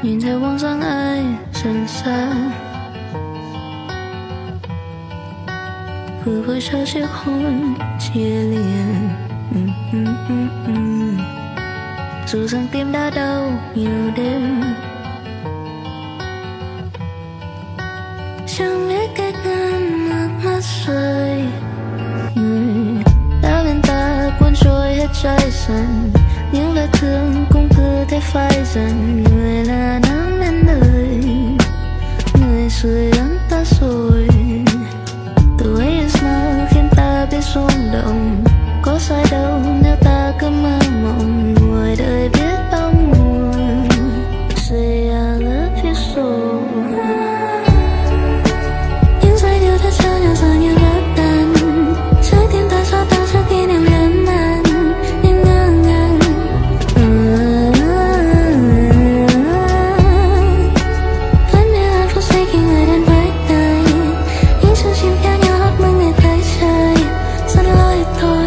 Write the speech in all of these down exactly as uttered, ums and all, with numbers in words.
nhìn theo bóng dáng ai dần xa, vừa với cho chiếc hôn chia liền. Mm, mm, mm, mm. Dù rằng tim đã đau nhiều đêm, chẳng biết cách ngăn nước mắt rơi. Người đã bên ta cuốn trôi hết trái dần, những vết thương cũng cứ thế phai dần. Người là nắng bên đời, người sưởi ấm ta rồi. The way you smile khiến ta biết rung động, có sai đâu nếu ta cứ mơ mộng ngồi đời biết bao muộn. Say I love you so. Những giai điệu đã trao nhau giờ như vỡ tan, trái tim ta cho ta trước khi niềm lớn man. Nhưng ngỡ ngàng vẫn biết hạnh phúc sẽ khi người đến với đời. Những chú chim kéo nhau hót mừng ngày thấy trời dẫn lối thôi.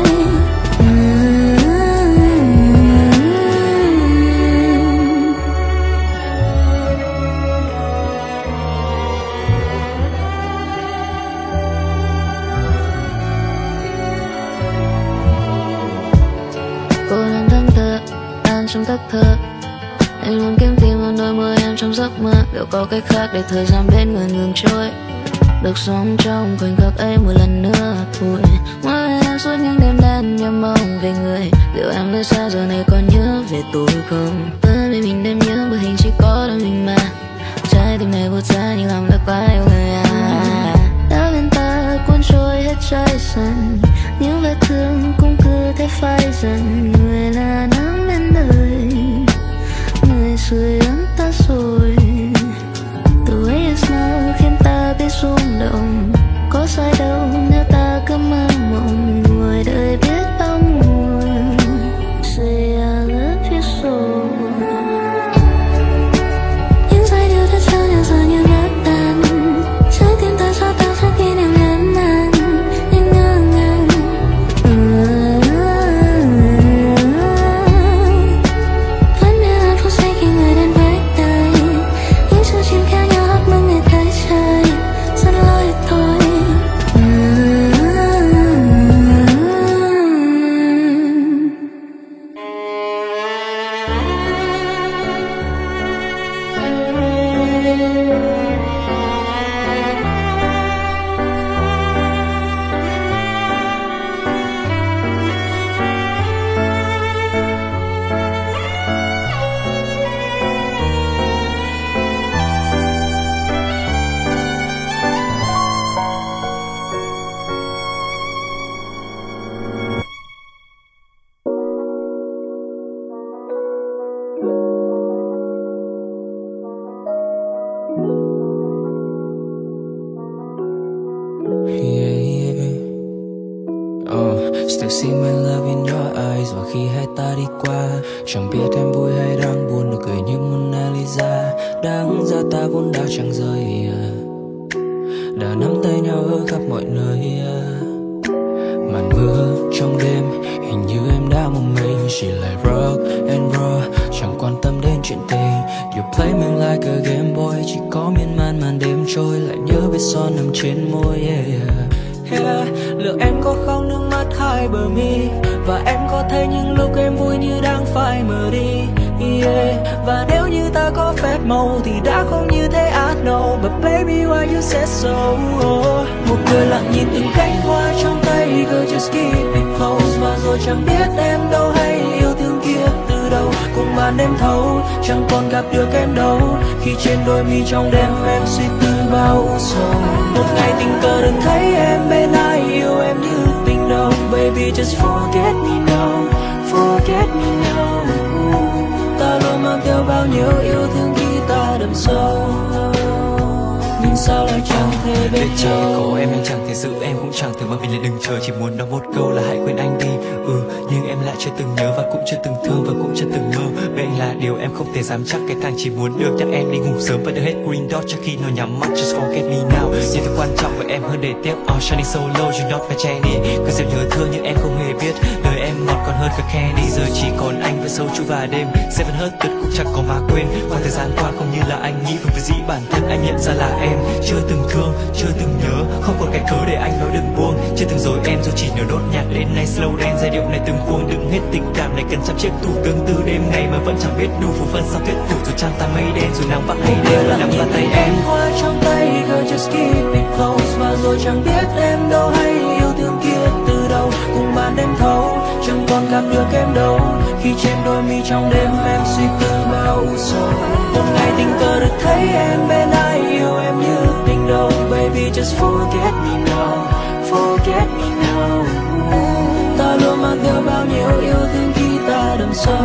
Cô đang thẫn thờ, đang trong giấc thơ. Anh luôn kiếm tìm vào đôi môi em trong giấc mơ. Liệu có cách khác để thời gian bên người ngừng trôi, được sống trong khoảnh khắc ấy một lần nữa thôi. Mỗi em suốt những đêm đen nhớ mong về người. Liệu em nơi xa giờ này còn nhớ về tôi không? Bởi vì mình đêm nhớ bởi hình chỉ có đôi mình mà. Trái tim này vụt ra nhưng làm lạc quá yêu người à. Đã bên ta cuốn trôi hết trái dần, những vết thương cũng cứ thế phai dần. Người là nắng bên đời, người sưởi ấm ta rồi. The way you smile khiến ta biết rung động, có sai đâu nếu ta cứ mơ mộng ngồi đời biết bao muộn. Say I love you so. Những giai điệu đã trao nhau giờ như vỡ tan, trái tim ta cho ta trước khi niềm lớn man. Nhưng ngỡ ngàng vẫn biết hạnh phúc sẽ khi người đến với đời. Những chú chim kéo nhau hót mừng ngày thấy trời dẫn lối thôi. Yeah, yeah. Oh, still see my love in your eyes. Và khi hai ta đi qua, chẳng biết em vui hay đang buồn, nụ cười như Mona Lisa. Đáng ra ta vốn đã chẳng rời, đã nắm tay nhau ở khắp mọi nơi. Màn mưa trong đêm, hình như em đã một mình. Chỉ lại rock and roll, chẳng quan tâm đến chuyện tình. You play me like a game boy, chỉ có miên man màn đêm trôi. Lại nhớ vết son nằm trên môi. Yeah, yeah. Yeah. Liệu em có khóc nước mắt hai bờ mi, và em có thấy những lúc em vui như đang phai mờ đi. Yeah. Và nếu như ta có phép màu thì đã không như thế I know. But baby why you said so. Oh. Một người lặng nhìn từng cánh hoa trong tay, girl just keep it close. Và rồi chẳng biết em đâu hay yêu thương kia từ đâu. Cùng màn đêm thấu, chẳng còn gặp được em đâu. Khi trên đôi mi trong đêm em suy tư bao u sầu. Một ngày tình cờ đừng thấy em bên ai yêu em như tình đầu. Baby just forget me now, forget me now. Ta luôn mang theo bao nhiêu yêu thương khi ta đậm sâu. Nhưng sao lại chẳng thể bên chờ nhau. có em anh chẳng thể giữ em, cũng chẳng thể mà mình lại đừng chờ. Chỉ muốn nói một câu là hãy quên anh đi. Ừ nhưng em lại chưa từng nhớ và cũng chưa từng thương và cũng chưa từng mơ. Bên anh là điều em không thể dám chắc. Cái thằng chỉ muốn được nhắc em đi ngủ sớm và đưa hết green dot trước khi nó nhắm mắt. Just forget me now. Nhưng thứ quan trọng với em hơn để tiếc. Oh shining so low you not my Jenny. Cứ dịu nhớ thương nhưng em không hề biết đời em ngọt còn hơn cả candy. Giờ chỉ còn anh về sâu chu và đêm sẽ vẫn hớt tuyệt cũng chẳng có mà quên. Khoảng thời gian qua không như là anh nghĩ, và với dĩ bản thân anh nhận ra là em chưa từng thương, chưa từng nhớ, không còn cái cớ để anh nói đừng buông. Chưa từng dối em dù chỉ nhớ nốt nhạc đến nay slow dance, giai điệu này từng khuôn đựng hết tình cảm này cần trăm chiếc tủ tương tư đêm ngày mà vẫn chẳng biết đủ phù phân sao thuyết phục. Dù trăng tan mây đen dù nắng vắt hay đêm là nắm bàn tay em hoa trong tay, girl just keep it close. Và rồi chẳng biết em đâu hay yêu thương kia từ đâu, cùng màn đêm thấu chẳng còn gặp được em đâu. Khi trên đôi mi trong đêm em suy tư bao u sầu, một ngày tình cờ được thấy em bên ai yêu em như tình đầu. Baby just forget me now, forget me now. Ta luôn mang theo bao nhiêu yêu thương khi ta đậm sâu.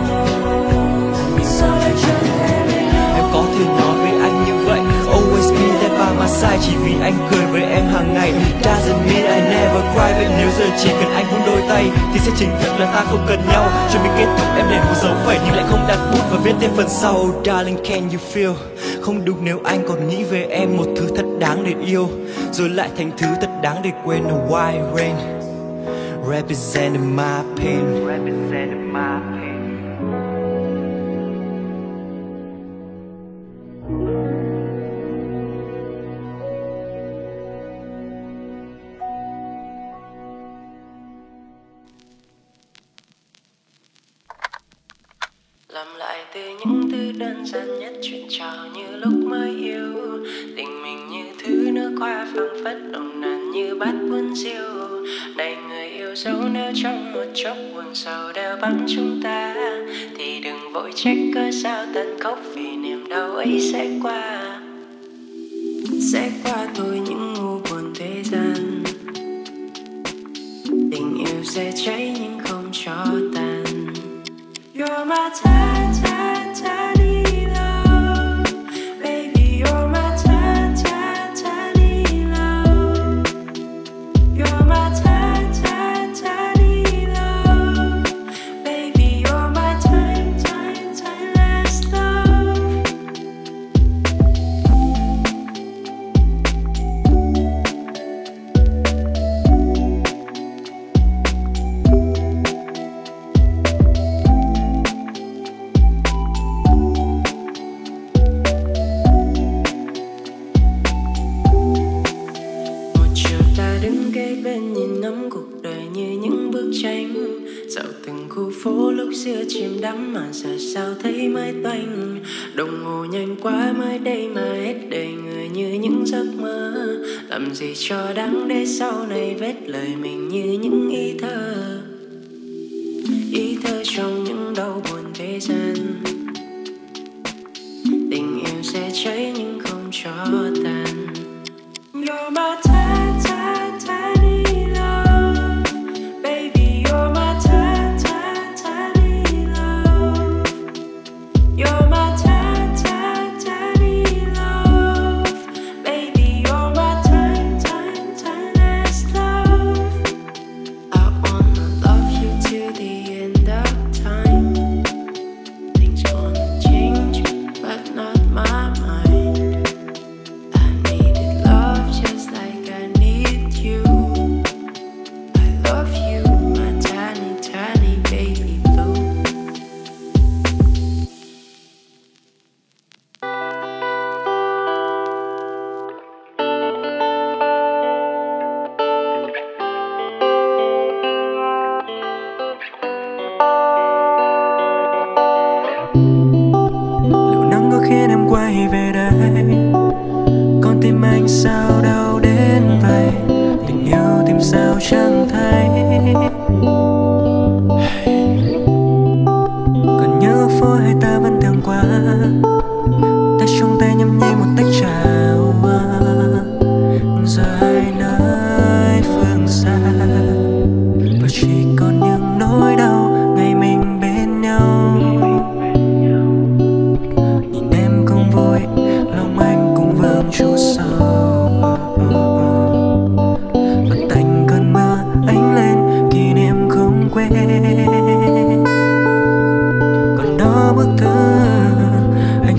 Sao lại chẳng thể bên nhau? Em có thể nói với anh như vậy, always be there by my side, chỉ vì anh cười với em hàng ngày. Doesn't mean I never cry, vậy nếu giờ chỉ cần anh muốn đôi tay thì sẽ chính thức là ta không cần nhau. Chuẩn bị kết thúc em để một dấu phẩy nhưng lại không đặt bút và viết thêm phần sau. Darling can you feel, không đúng nếu anh còn nghĩ về em một thứ thật đáng để yêu, rồi lại thành thứ thật đáng để quên. A white rain representing my pain, representing my pain. Làm lại từ những thứ đơn giản nhất, chuyện trò như lúc mới yêu. Tình mình như thứ nước hoa phăng phất nồng nàn như bát buồn diêu. Này người yêu dấu nếu trong một chốc buồn sầu đeo bám chúng ta, thì đừng vội trách cớ sao tận khóc, vì niềm đau ấy sẽ qua. Sẽ qua thôi những ngu buồn thế gian, tình yêu sẽ cháy nhưng không cho tàn. You're my ta ta tiny love, baby. You're my ta ta tiny love. You're my ta ta tiny love, baby. You're my time time timeless love. Xưa chìm đắm mà giờ sao thấy mới toanh. Đồng hồ nhanh quá mới đây mà hết đời người như những giấc mơ. Làm gì cho đáng để sau này vết lời mình như những ý thơ, ý thơ trong những đau buồn thế gian. Tình yêu sẽ cháy nhưng không cho tàn. You're my ta ta tiny love, baby. You're my ta ta tiny love. You're my ta ta tiny love, baby. You're my time time timeless love. I wanna love you till the end of time. Things gonna change, but not my mind. I needed love just like I need you. I love you, my tiny, tiny baby blue. Liệu nắng có khiến em quay về đây? Con tim anh sao đau đến vậy? Tình yêu tìm sao chẳng thấy. Còn nhớ phố hay ta vẫn thường qua, tay trong tay nhâm nhi một tách trà hoa. Giờ hai nơi phương xa, và chỉ còn những nỗi đau ngày mình bên nhau. Nhìn em không vui, lòng anh cũng vương chút sầu. Và tạnh cơn mưa ánh lên kỷ niệm không quên. Còn đó bức thư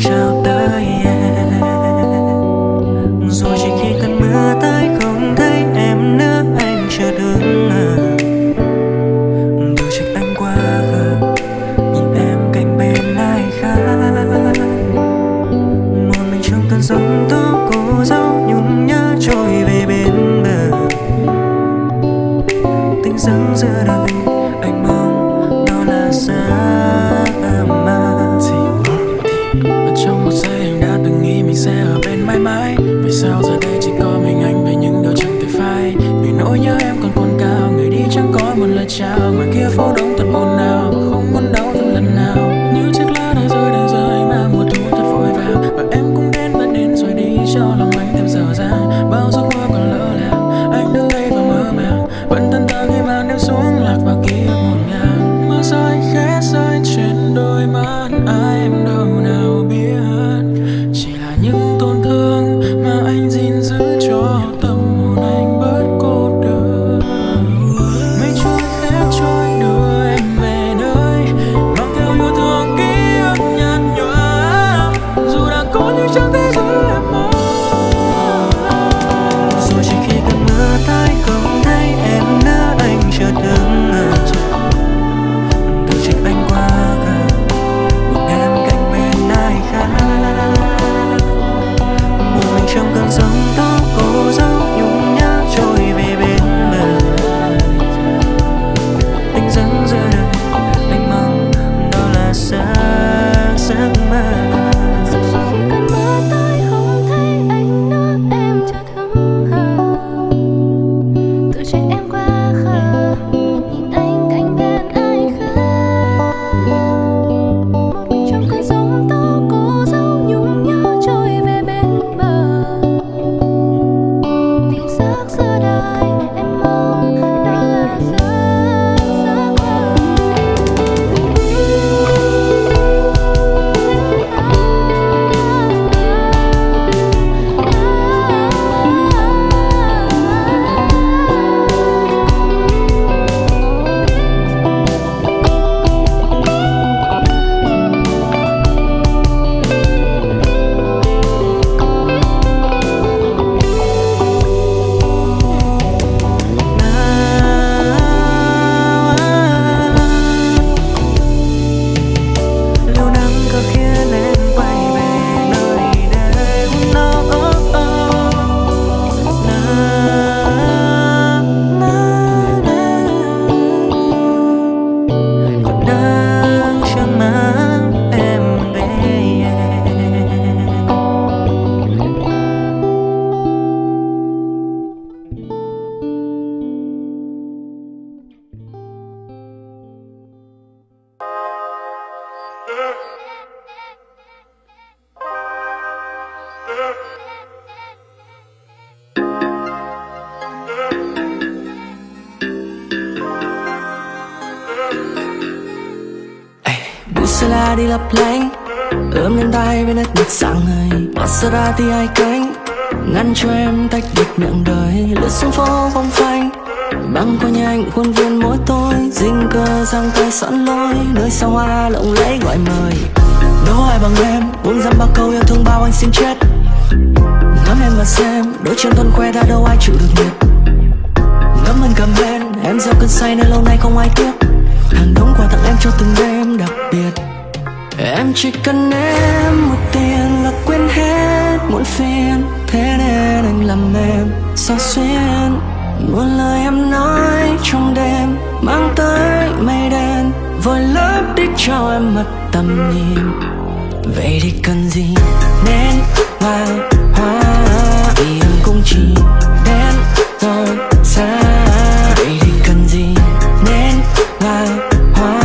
Buổi đi lấp lánh ôm lên tay bên đất ngực sáng ngời, hóa ra ra thì hai cánh ngăn cho em tách biệt miệng đời. Lướt xuống phố bóng phanh băng qua nhanh khuôn viên mỗi tối, dinh cơ giang tay sẵn lối nơi sao hoa lộng lẫy gọi mời. Đố ai bằng em buông dăm ba câu yêu thương bao anh xin chết. Ngắm em và xem đôi chân thuần khoe đã đâu ai chịu được nhiệt. Ngắm anh cầm bên em gieo cơn say nơi lâu nay không ai tiếc. Hàng đống quà tặng em cho từng đêm đặc biệt. Em chỉ cần em một tiền là quên hết muộn phiền. Thế nên anh làm em sao xuyên. Một lời em nói trong đêm mang tới mây đen, vội lấp đi cho em mất tầm nhìn. Vậy thì cần gì nên mai hoa, vì em cũng chỉ đến rồi xa. Vậy thì cần gì nên mai hoa,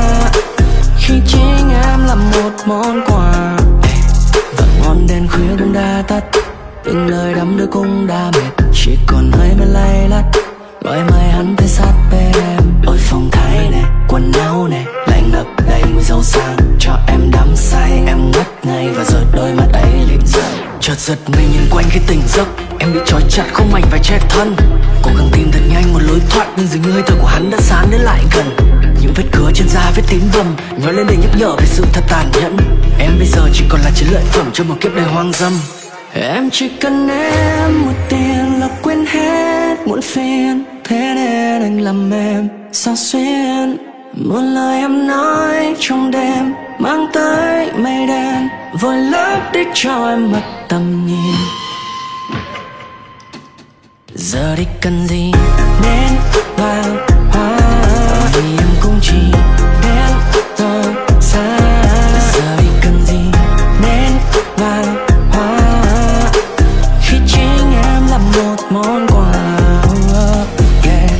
khi chính em là một món quà. Và ngọn đèn khuya cũng đã tắt, từng lời đắm đuối cũng đã mệt, chỉ còn hơi mây lay lắt gọi mây hắn tới sát bên em. Ôi phong thái này, quần áo này lại ngập đầy mùi dâu sang, cho em đắm say em ngất ngây và rồi đôi mắt ấy liền dậy. Chợt giật mình nhìn quanh khi tỉnh giấc, em bị trói chặt không mảnh vải che thân. Cố gắng tìm thật nhanh một lối thoát nhưng dường như hơi thở của hắn đã sán đến lại gần. Những vết cứa trên da vết tím bầm nhói lên để nhắc nhở về sự thật tàn nhẫn. Em bây giờ chỉ còn là chiến lợi phẩm cho một kiếp đời hoang dâm. Em chỉ cần em một tiền là quên hết muộn phiền. Thế nên anh làm em sao xuyên. Một lời em nói trong đêm mang tới mây đen, vội lấp đi cho em mất tầm nhìn. Giờ đi cần gì nên vàng hoa, vì em cũng chỉ đến rồi xa. Giờ đi cần gì nên vàng hoa, khi chính em là một món quà. Yeah.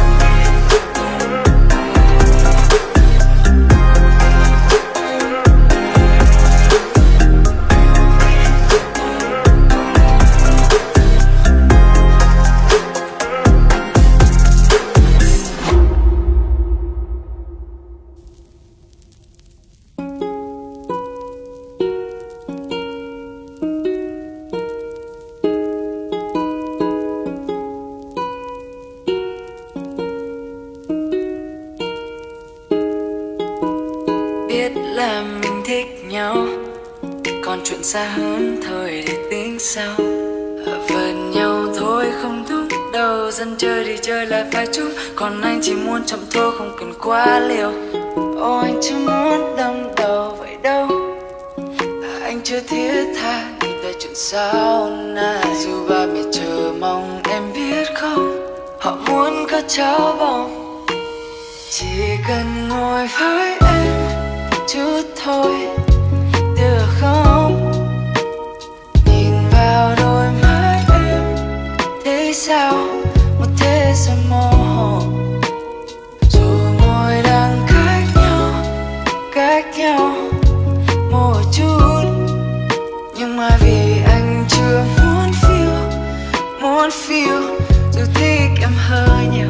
Là mình thích nhau, còn chuyện xa hơn thời để tính sau. Ở phần nhau thôi không đúng đâu, dân chơi thì chơi lại phải chung. Còn anh chỉ muốn chậm thôi không cần quá liều. Ô anh chưa muốn đâm đầu vậy đâu, anh chưa thiết tha nghĩ tới chuyện sau này. Dù ba mẹ chờ mong em biết không, họ muốn có cháu bồng. Chỉ cần ngồi với em chút thôi được không, nhìn vào đôi mắt em thấy sao một thế giới mơ hồ. Dù ngồi đang cách nhau cách nhau một chút, nhưng mà vì anh chưa muốn feel muốn feel dù thích em hơi nhiều.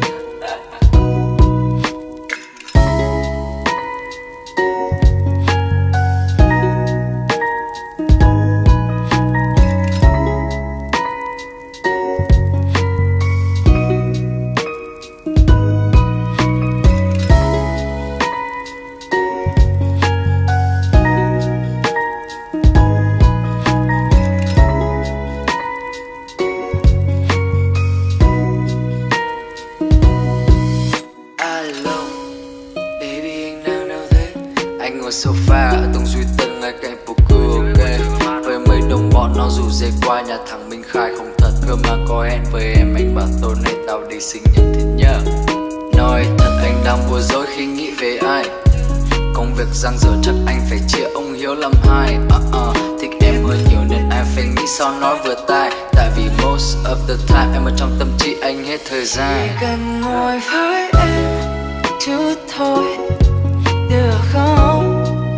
Sofa ở tầng duy tân ngay cạnh poker, ok. Với mấy đồng bọn nó rủ dê qua nhà thằng Minh Khai không thật cơ mà có hẹn với em. Anh bảo tối nay tao đi sinh nhật thì nhớ. Nói thật anh đang bối rối khi nghĩ về ai. Công việc giang dở chắc anh phải chia ông Hiếu làm hai. uh -uh. Thích em hơn nhiều nên anh phải nghĩ sao nói vừa tai. Tại vì most of the time em ở trong tâm trí anh hết thời gian. Chỉ cần ngồi với em chút thôi được không,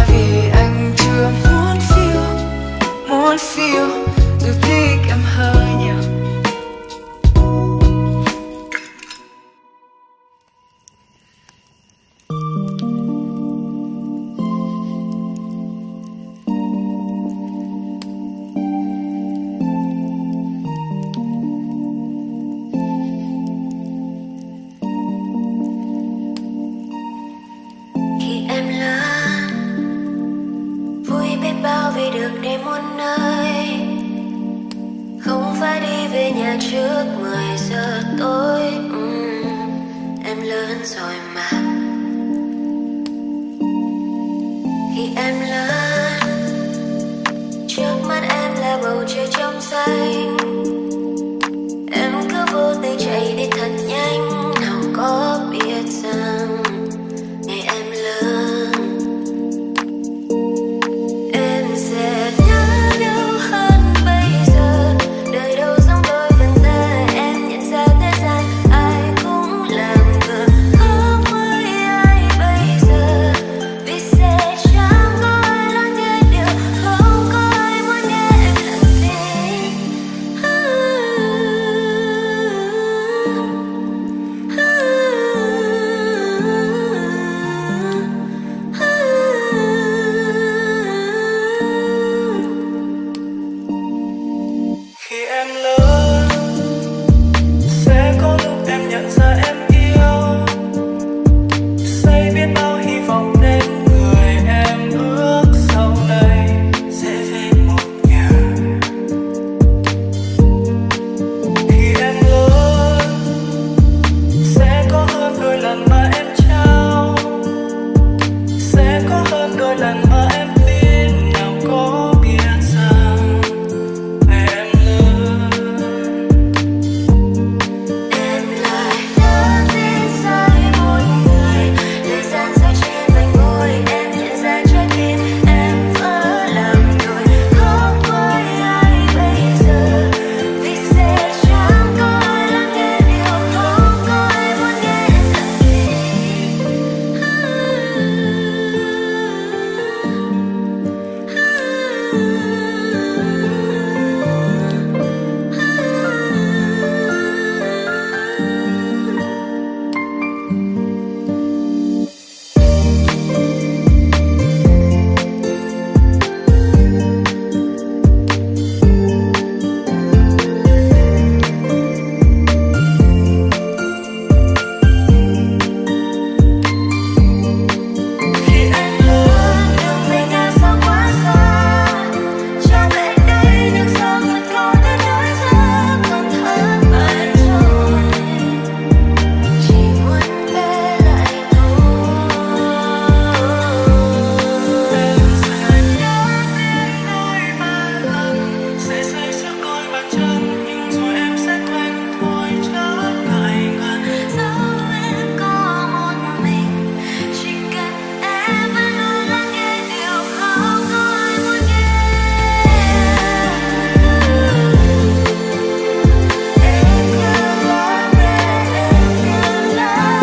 vì anh chưa muốn feel, muốn feel dù thích em hơi nhiều. Trước mười giờ tối, uhm, em lớn rồi mà. Khi em lớn, trước mắt em là bầu trời trong xanh. Em cứ vô tình chạy đi thật nhanh, nào có biết rằng ngày em lớn em sẽ nhớ đâu hơn bây giờ. Đời đâu giống đôi vần tay, em nhận ra thế gian ai cũng làm ngờ khó với ai bây giờ. Vì sẽ chẳng có ai lắng nghe điều không có ai muốn nghe em làm gì. Khi em lớn sẽ có lúc em nhận ra em yêu, xây biết bao hy vọng đến người em ước sau này sẽ về một nhà. Khi em lớn sẽ có hơn đôi lần mà em trao, sẽ có hơn đôi lần mà em tin, nào có biết rằng ngày em lớn Em lại nhớ tin sai một người, thời gian rơi trên vành môi, em nhận ra trái tim em vỡ làm đôi khóc với ai bây giờ. Vì sẽ chẳng có ai lắng nghe điều không có ai muốn nghe em làm gì. Khi em lớn, đường về nhà sao quá xa, chẳng về đây nhưng sao vẫn có thể nói ra còn hơn bạn rồi. Chỉ muốn về lại thôi. Em sẽ nhớ tiếng đôi ba lần, sẽ say sưa đôi bàn chân, nhưng rồi em sẽ quen thôi trở lại gần. Dẫu em có một mình, chỉ cần em vẫn luôn lắng nghe điều không có ai muốn nghe. Em cứ lắng nghe, em cứ lắng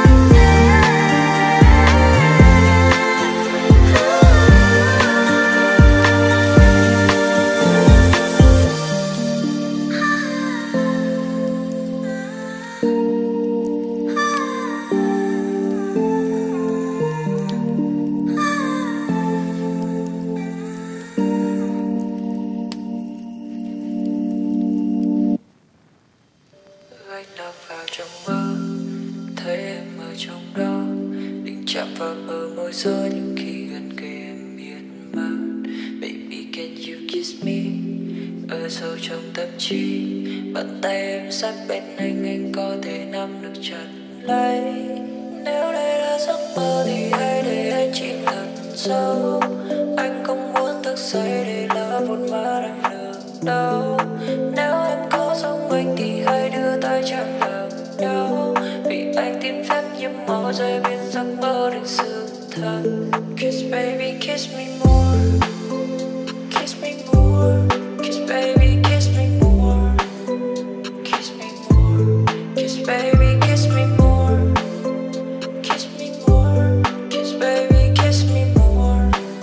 Gạch đập vào trong mơ, thấy em ở trong đó, định chạm vào bờ môi gió, nhưng khi gần kề em miên man. Baby can you kiss me, ở sâu trong tâm trí, bàn tay em sát bên anh, anh có thể nắm được chặt lấy. Nếu đây là giấc mơ thì hãy để anh chìm thật sâu, anh không muốn thức dậy để lỡ một má em được đâu. Nếu em có giống anh thì hãy đưa tay chạm vào nhau, vì anh tìm phép nhiễm màu rơi bên giấc mơ được sự thật. Kiss baby kiss me more, kiss me more, kiss baby kiss me more, kiss me more, kiss baby kiss me more, kiss me more, kiss baby kiss me more.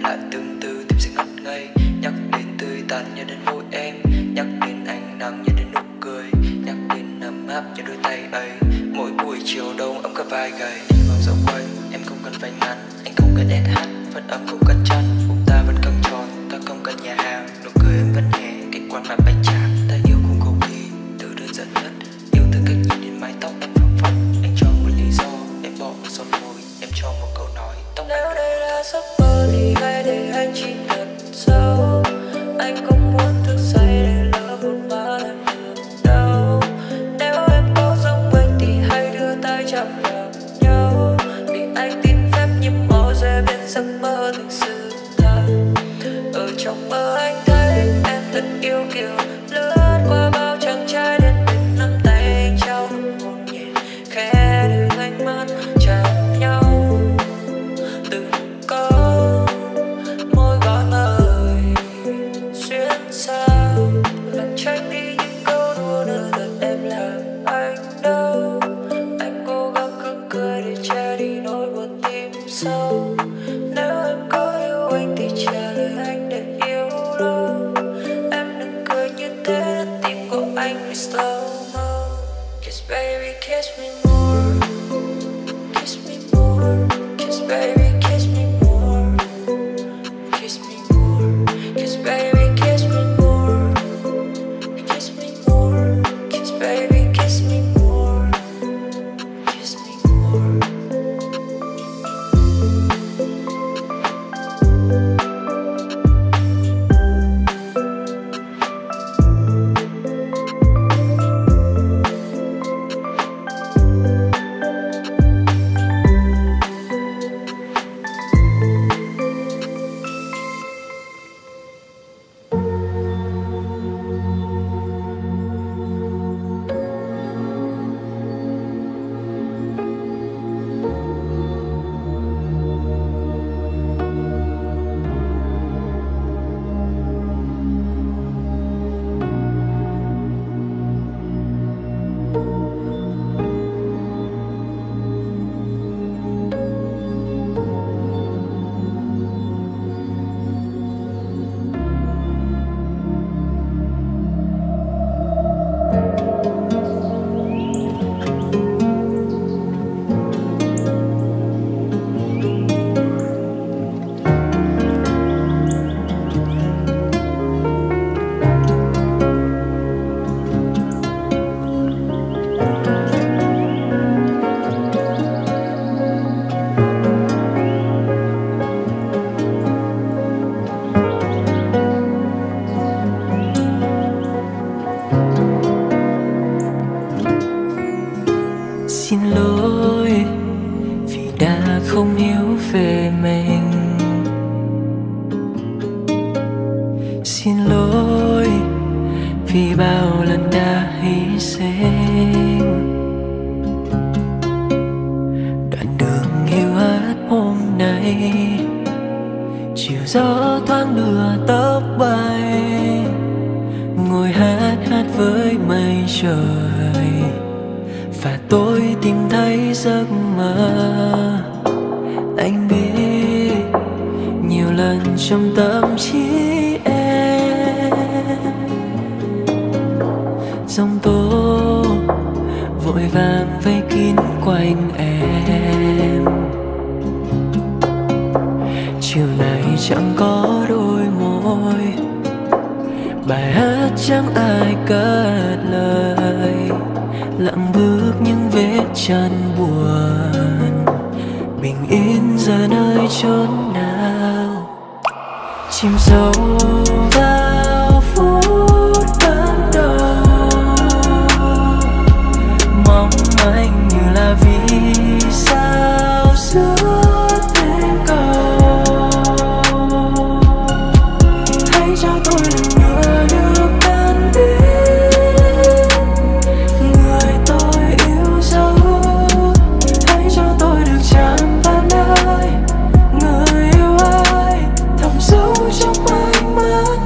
lại tương tư tim sẽ ngất ngây. Nhắc đến tươi tắn nhớ đến môi em, nhắc đến ánh nắng nhớ đến nụ cười, nhắc đến ấm áp nhớ đôi tay ấy. Mỗi buổi chiều đông ấm cả vai gầy, vòng dạo quay em không cần váy ngắn, anh không cần ét hát, vẫn ấm không cần chăn. Bụng ta vẫn căng tròn, ta không cần nhà hàng, nụ cười em vẫn nhẹ, cái quan mà bánh tráng. Ta yêu cũng không đi, từ đơn giản nhất, yêu từ cách nhìn đến mái tóc em phẳng phất. Anh cho một lý do, em bỏ một giọt môi, em cho một câu nói. Tóc nếu đây là giấc mơ thì hãy để anh chỉ thật sâu. Anh không muốn thức dậy để lỡ một ba lần được đâu. Nếu em có giống anh thì hãy đưa tay chạm vào nhau, vì anh tin phép nhịp màu sẽ biến giấc mơ thành sự thật. Ở trong mơ anh thấy em thật yêu kiều, lướt qua bao chàng trai đến bên nắm tay anh trao nụ hôn nhẹ, khẽ đưa ánh mắt chạm nhau. Từng câu môi gọi mời xuyên sao, làm tránh đi những câu đùa nửa thật em làm anh đau. Anh cố gắng cứ cười để che đi nỗi buồn tim sâu. Nếu em có yêu anh thì trả lời anh để yêu lâu. Em đừng cười như thế, tim của anh bị slow mo. Kiss baby kiss me more, kiss me more, kiss baby kiss me more, kiss me more, kiss baby kiss me more, kiss me more, kiss baby kiss me more, kiss me more. Xin lỗi vì đã không hiểu về mình. Xin lỗi vì bao lần đã hy sinh. Đoạn đường hiu hắt hôm nay, chiều gió thoáng đưa tóc bay, ngồi hát hát với mây trời. Và tôi tìm thấy giấc mơ. Anh biết nhiều lần trong tâm trí em, giông tố vội vàng vây kín quanh em. Chiều này chẳng có đôi môi, bài hát chẳng ai cất lời. Lặng bước những vết chân buồn, bình yên giờ nơi chốn nào. Chìm sâu vào phút ban đầu, mong anh như là vì sao giữa tên cầu. Hãy cho tôi lần nữa được tan biến người tôi yêu dấu. Hãy cho tôi được chạm vào nơi người yêu ai thầm sâu trong ánh mắt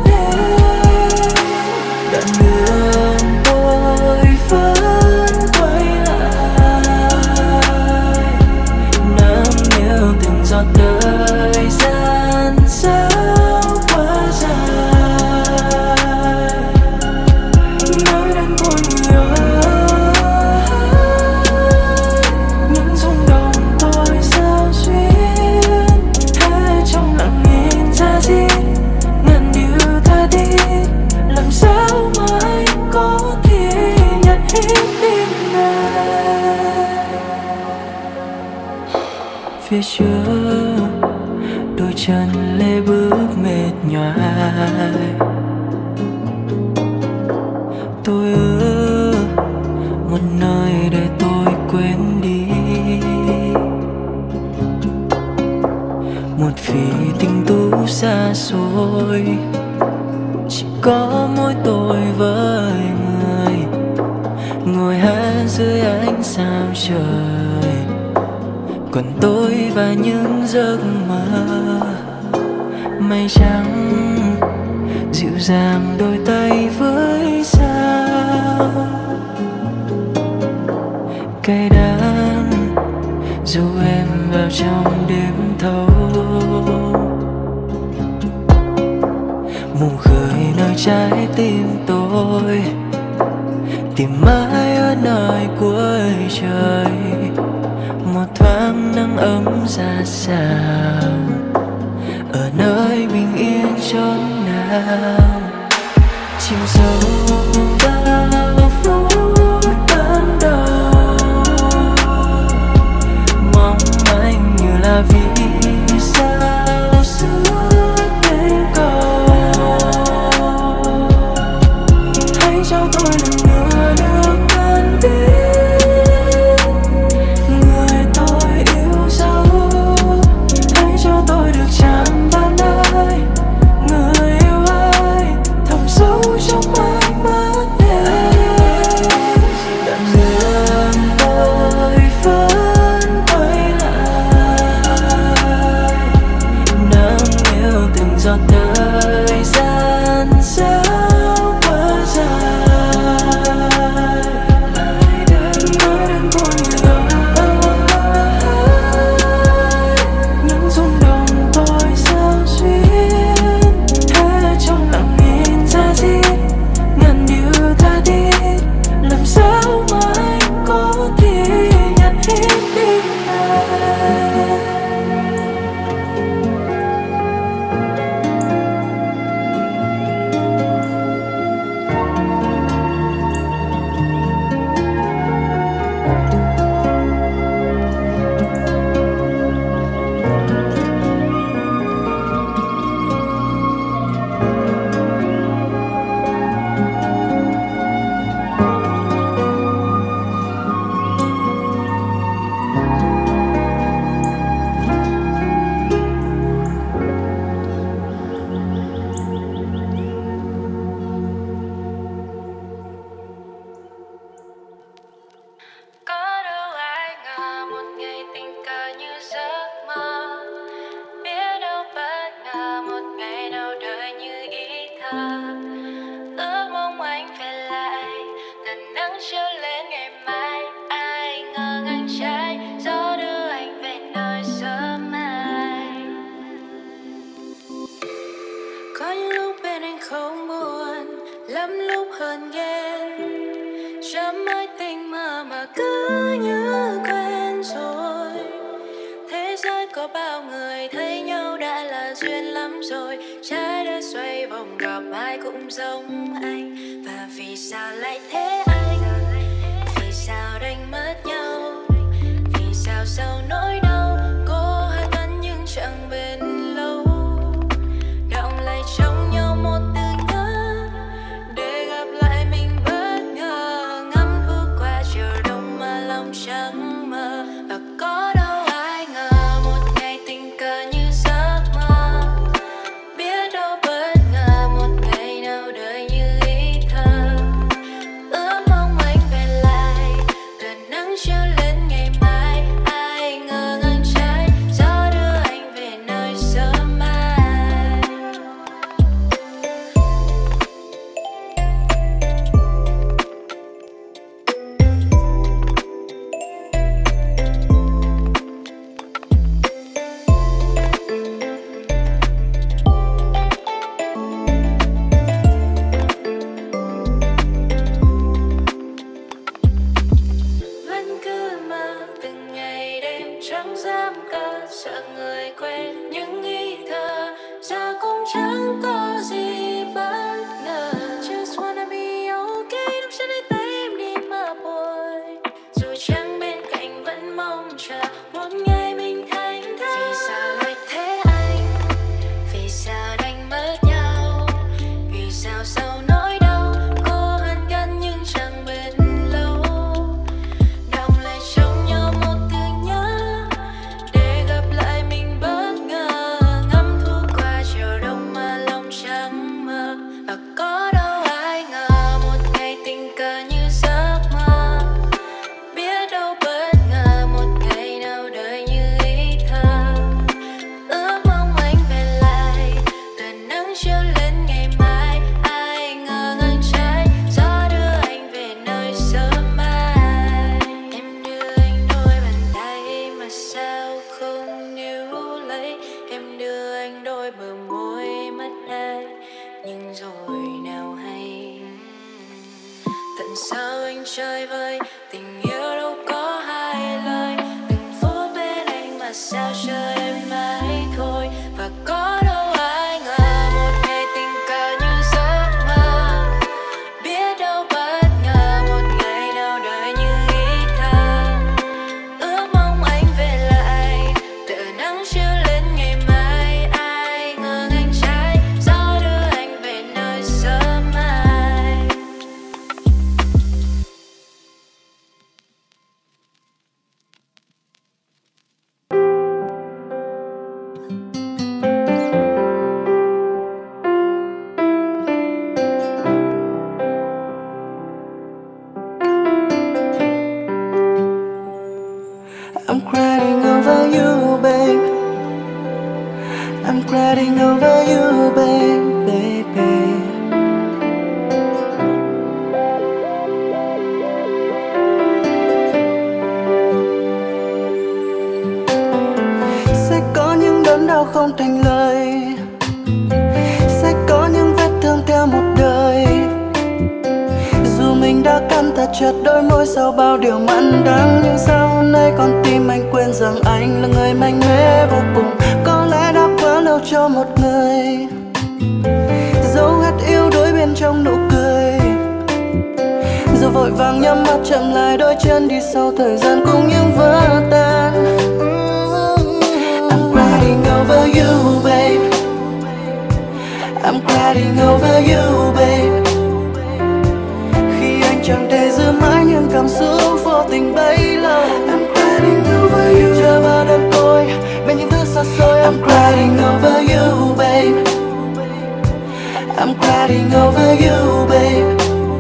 chưa đôi chân lê bước mệt nhoài. Tôi ở một nơi để tôi quên đi một vì tình tú xa xôi, chỉ có mỗi tôi với người ngồi hát dưới ánh sao trời, còn tôi và những giấc mơ mây trắng dịu dàng đôi tay với sao. Cay đắng dù em vào trong đêm thâu, mù khơi nơi trái tim tôi, tìm mãi ở nơi cuối trời một thoáng nắng ấm ra sao, ở nơi bình yên chốn nào chìm sâu vào phút ban đầu. Mong anh như là vì sao giữa tình cầu, hãy cho tôi lần nữa được quen biết người tôi yêu dấu, hãy cho tôi được chạm vào nơi người yêu ai thầm sâu trong ánh mắt em. Đoạn đường tôi vẫn quay lại, nắng yêu từng giọt thời gian sao quá dài. Ai đến nói đến vui như những rung động tôi sao xuyên hết trong lặng nhìn ra diết ngàn điều tha thiết, làm sao mà anh có thể nhận hết tim này. Có đâu ai ngờ một ngày tình cờ như giấc mơ, biết đâu bất ngờ một ngày nào đời như ý thơ. Ước mong anh về lại, tàn nắng chiếu lên ngày mai. Ai ngờ ngang trái gió đưa anh về nơi sớm mai. Có những lúc bên anh không buồn, lắm lúc hơn ghen, chớm mới tình mơ mà cứ như quen rồi. Thế giới có bao người thấy nhau đã là duyên lắm rồi. Trái đất xoay vòng gặp ai cũng giống anh. Và vì sao lại thế anh? Vì sao đành mất nhau? Vì sao sau nỗi đau cô hai thân nhưng chẳng bền lâu. Đọng lại trong nhau một từ nhớ để gặp lại mình bất ngờ. Ngắm bước qua chiều đông mà lòng chẳng mơ. Và có đâu ai ngờ một ngày tình cờ như giấc mơ. Biết đâu bất ngờ một ngày nào đời như ý thơ. Ước mong anh về lại, gần nắng chiếu lên ngày mai. Ai ngờ ngang trái gió đưa anh về nơi sớm mai. Vẫn cứ mơ từng ngày đêm chẳng dám cớ, sợ người quên những ý thơ. Giờ cũng chẳng có gì bất ngờ. Just wanna be okay, nắm chặt lấy tay em đi mà bồi. Dù chẳng bên cạnh vẫn mong chờ một ngày mình thành chơi vơi. Tình yêu đâu có hai lời, từng phút bên anh mà sao chờ em mãi thôi. Và có đâu ai ngờ một ngày tình cờ như giấc mơ, biết đâu bất ngờ một ngày nào đời như ý thơ. Ước mong anh về lại, tựa nắng chiếu lên ngày mai. Ai ngờ anh trái gió đưa anh về nơi sớm mai. I'm crying over you, babe. I'm crying over you, babe, baby. Sẽ có những đớn đau không thành lời, sẽ có những vết thương theo một đời. Dù mình đã cắn thật chặt đôi môi sau bao điều mặn đắng, nhưng sao hôm nay con tim anh quên rằng anh là người mạnh mẽ vô cùng. Có lẽ đã quá lâu cho một người giấu hết yếu đuối bên trong nụ cười, rồi vội vàng nhắm mắt chậm lại đôi chân đi sau thời gian cùng những vỡ tan. I'm crying over you, babe. I'm crying over you, babe. Chẳng thể giữ mãi những cảm xúc vô tình bấy lâu. I'm crying over you, chờ vào đêm tối bên những thứ xa xôi. I'm crying over you, babe. I'm crying over you, babe.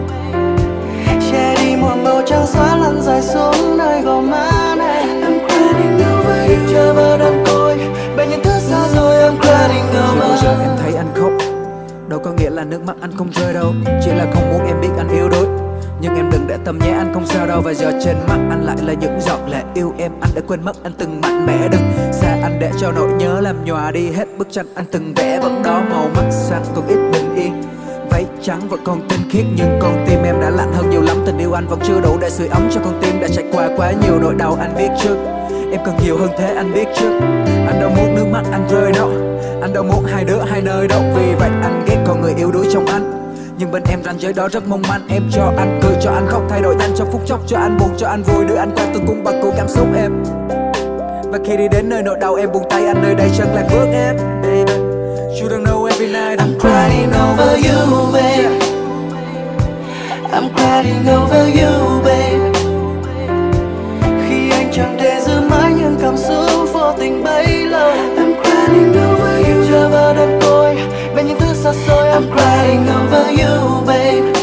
Che đi một màu trắng xóa lăn dài xuống nơi gò má này. I'm crying over you, chờ vào đêm tối bên những thứ xa xôi. I'm crying over you. Chưa bao giờ em thấy anh khóc, đâu có nghĩa là nước mắt anh không rơi đâu. Chỉ là không muốn em biết anh yếu đuối, nhưng em đừng để tâm nhé, anh không sao đâu. Và giờ trên mắt anh lại là những giọt lệ yêu em. Anh đã quên mất anh từng mạnh mẽ, đừng xa anh để cho nỗi nhớ làm nhòa đi hết bức tranh anh từng vẽ. Vẫn đó màu mắt xanh còn ít bình yên, váy trắng vẫn còn tinh khiết, nhưng con tim em đã lạnh hơn nhiều lắm. Tình yêu anh vẫn chưa đủ để sưởi ấm cho con tim đã trải qua quá nhiều nỗi đau. Anh biết trước em cần nhiều hơn thế, anh biết trước. Anh đâu muốn nước mắt anh rơi đâu, anh đâu muốn hai đứa hai nơi đâu. Vì vậy anh ghét con người yếu đuối trong anh, nhưng bên em ranh giới đó rất mong manh. Em cho anh cười, cho anh khóc, thay đổi thanh trong phút chốc, cho anh buồn, cho anh vui, đưa anh qua từng cung bậc của cảm xúc em. Và khi đi đến nơi nỗi đau em buông tay anh, nơi đây chân lạc bước em. Baby, you don't know every night I'm crying over you, babe. I'm crying over you, babe. Khi anh chẳng thể giữ mãi những cảm xúc vô tình bấy lâu. I'm crying over you, chờ vào đêm tối bên những thứ xa xôi. I'm crying over you, babe.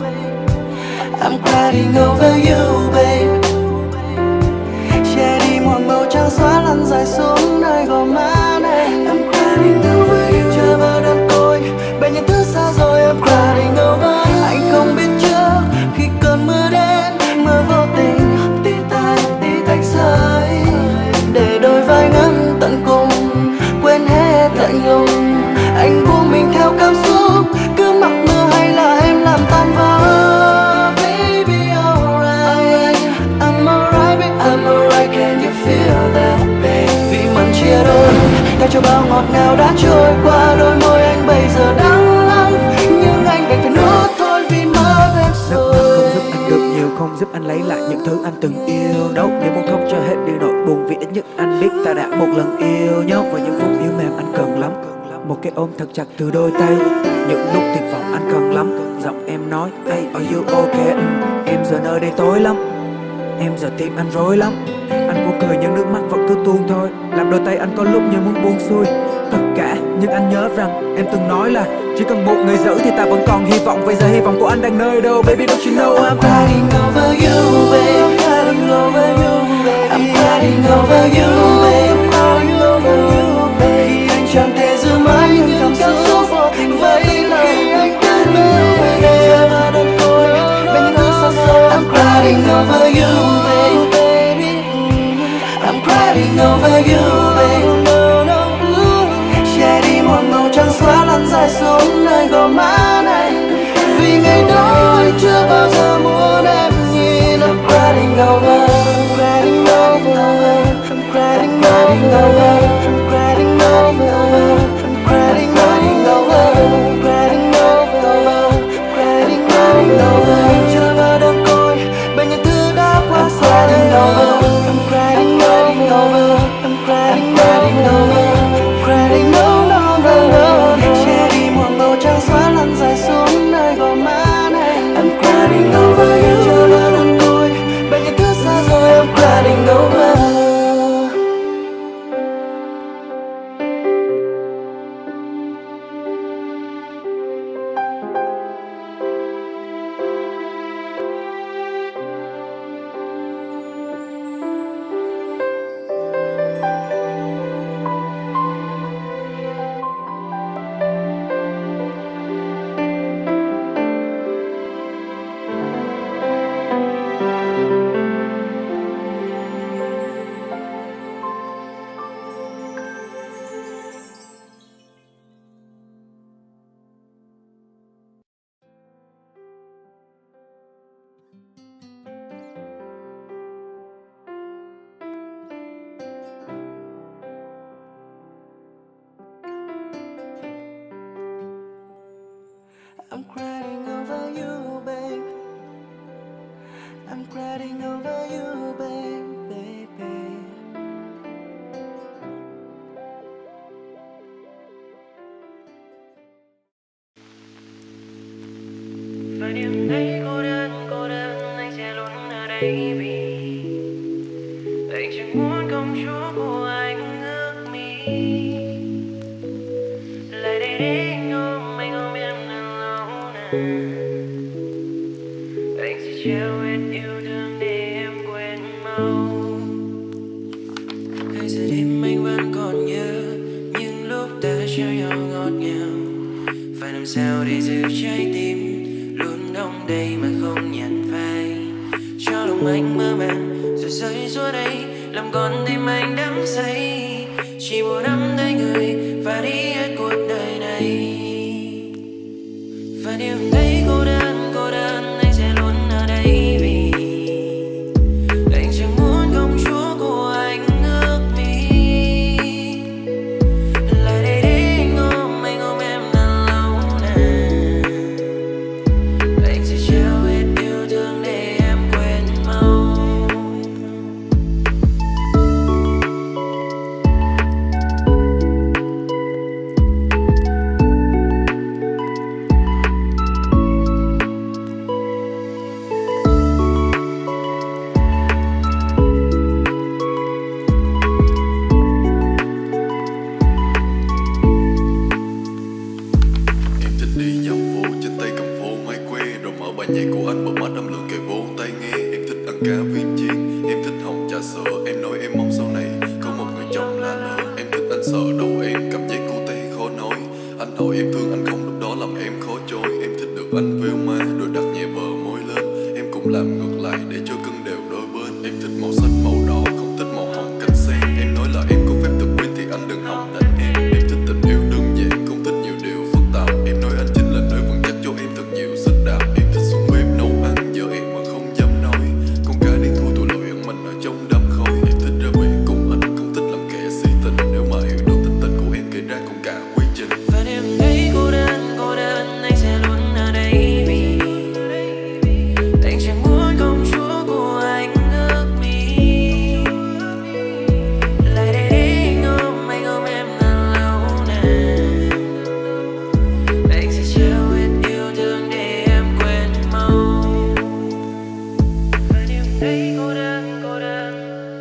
I'm crying over you, babe. Che đi một màu trắng xóa lăn dài xuống nơi gò má này. I'm crying over you, chờ vào đêm tối bên những thứ xa rồi. I'm crying over you. Anh không biết trước khi cơn mưa đến, mưa vô tình tí tách tí tách rơi, để đôi vai ngắn tận cùng quên hết lạnh lùng. Anh buông mình theo cảm xúc, cứ mặc mưa hay là em làm tan vỡ. Baby alright, I'm alright, baby I'm alright, can you feel that, baby? Vì màn chia đôi, theo cho bao ngọt ngào đã trôi qua, đôi môi anh bây giờ đắng lắm, nhưng anh đành phải nuốt thôi vì mất em rồi. Nước mắt không giúp anh được nhiều, không giúp anh lấy lại những thứ anh từng yêu đâu. Nếu muốn khóc cho hết đi nỗi buồn, vì ít nhất anh biết ta đã một lần yêu nhau. Và những phút yêu mềm anh cần lắm, một cái ôm thật chặt từ đôi tay. Những lúc tuyệt vọng anh cần lắm, giọng em nói hey, are you okay? ừ, Em giờ nơi đây tối lắm, em giờ tim anh rối lắm. Anh cố cười nhưng nước mắt vẫn cứ tuôn thôi, làm đôi tay anh có lúc như muốn buông xuôi tất cả. Nhưng anh nhớ rằng em từng nói là chỉ cần một người giữ thì ta vẫn còn hy vọng. Bây giờ hy vọng của anh đang nơi đâu? Baby don't you know I'm crying over you, babe. I'm crying over you, babe. I'm crying over you, babe. I'm crying over you, babe. Khi anh chẳng thể giữ mãi những cảm xúc vô tình vẫy lâu. I'm crying over you, chờ vào đêm tối bên những thứ xa xôi. I'm crying over you, baby. I'm crying over you, babe. Che đi một màu trắng xóa lăn dài xuống nơi gò má này. Vì ngày đó anh chưa bao giờ muốn em nhìn. over, I'm crying over, I'm crying over, I'm crying over, I'm crying over, crying over, crying over. Chưa vào đêm côi bên những thứ đã quá xa đời. I'm crying over, I'm crying over, crying over. Che đi một màu trắng xóa lăn dài xuống nơi gò má này. I'm crying over you. Chưa vào đêm côi bên những thứ xa rồi. I'm crying over. I'm crying over you, babe. I'm crying over you, babe, baby. Và đêm nay cô đơn, cô đơn, anh sẽ luôn ở đây vì anh chẳng muốn công chúa của anh ước mi. Lại đây để anh ôm, anh ôm em thật lâu nè. Anh sẽ trao hết yêu thương để em quên mau. Hai giờ đêm anh vẫn còn nhớ những lúc ta trao nhau ngọt ngào. Phải làm sao để giữ trái tim luôn đong đầy mà không nhận phai. Cho lòng anh mơ màng rồi rơi xuống đây, làm con tim anh đắm say. Chỉ một nắm tay người và đi hết cuộc đời này. Và đêm nay cô đơn, cô đơn, anh sẽ luôn ở đây vì anh chẳng muốn công chúa của anh ước mi. Lại đây để anh ôm, anh ôm em thật lâu nè. Anh sẽ trao hết yêu thương để em quên mau. Em thích đi dạo phố trên tay cầm phố mái que, rồi mở bài nhạc của anh bật mắt âm lượng kề vô tai nghe. Em thích ăn cá viên chiên, em thích hồng trà sữa. Em nói em mong sau này có một người chồng là lớn. Em thích anh sợ đầu em cảm giác cô té khó nói. Anh hỏi em thương anh không, lúc đó làm em khó chối. Em thích được anh véo má rồi đặt nhẹ bờ môi lên. Em cũng làm ngược lại để cho cân đều đôi bên. Em thích màu sắc màu đỏ, không thích màu hồng cánh sen. Em nói là em có phép tự quên thì anh đừng hòng đánh em. Em thích tình yêu đơn giản, không thích nhiều điều phức tạp. Em nói anh chính là nơi vững chắc cho em thật nhiều sức đạp. Em thích xuống bếp nấu ăn, giờ em mà không dám nói. Con cá đen thui tội lỗi ăn mình ở trong đám khói. Em thích ra về cùng anh, không thích làm kẻ si tình. Nếu mà hiểu được tình tình của em kể ra còn cả quy trình. Và đêm nay cô đơn, cô đơn, anh sẽ luôn ở đây vì anh chẳng muốn công chúa của anh ước mi. Lại đây để anh ôm, anh ôm em thật lâu nè. Anh sẽ trao hết yêu thương để em quên mau. Và đêm nay cô đơn, cô đơn,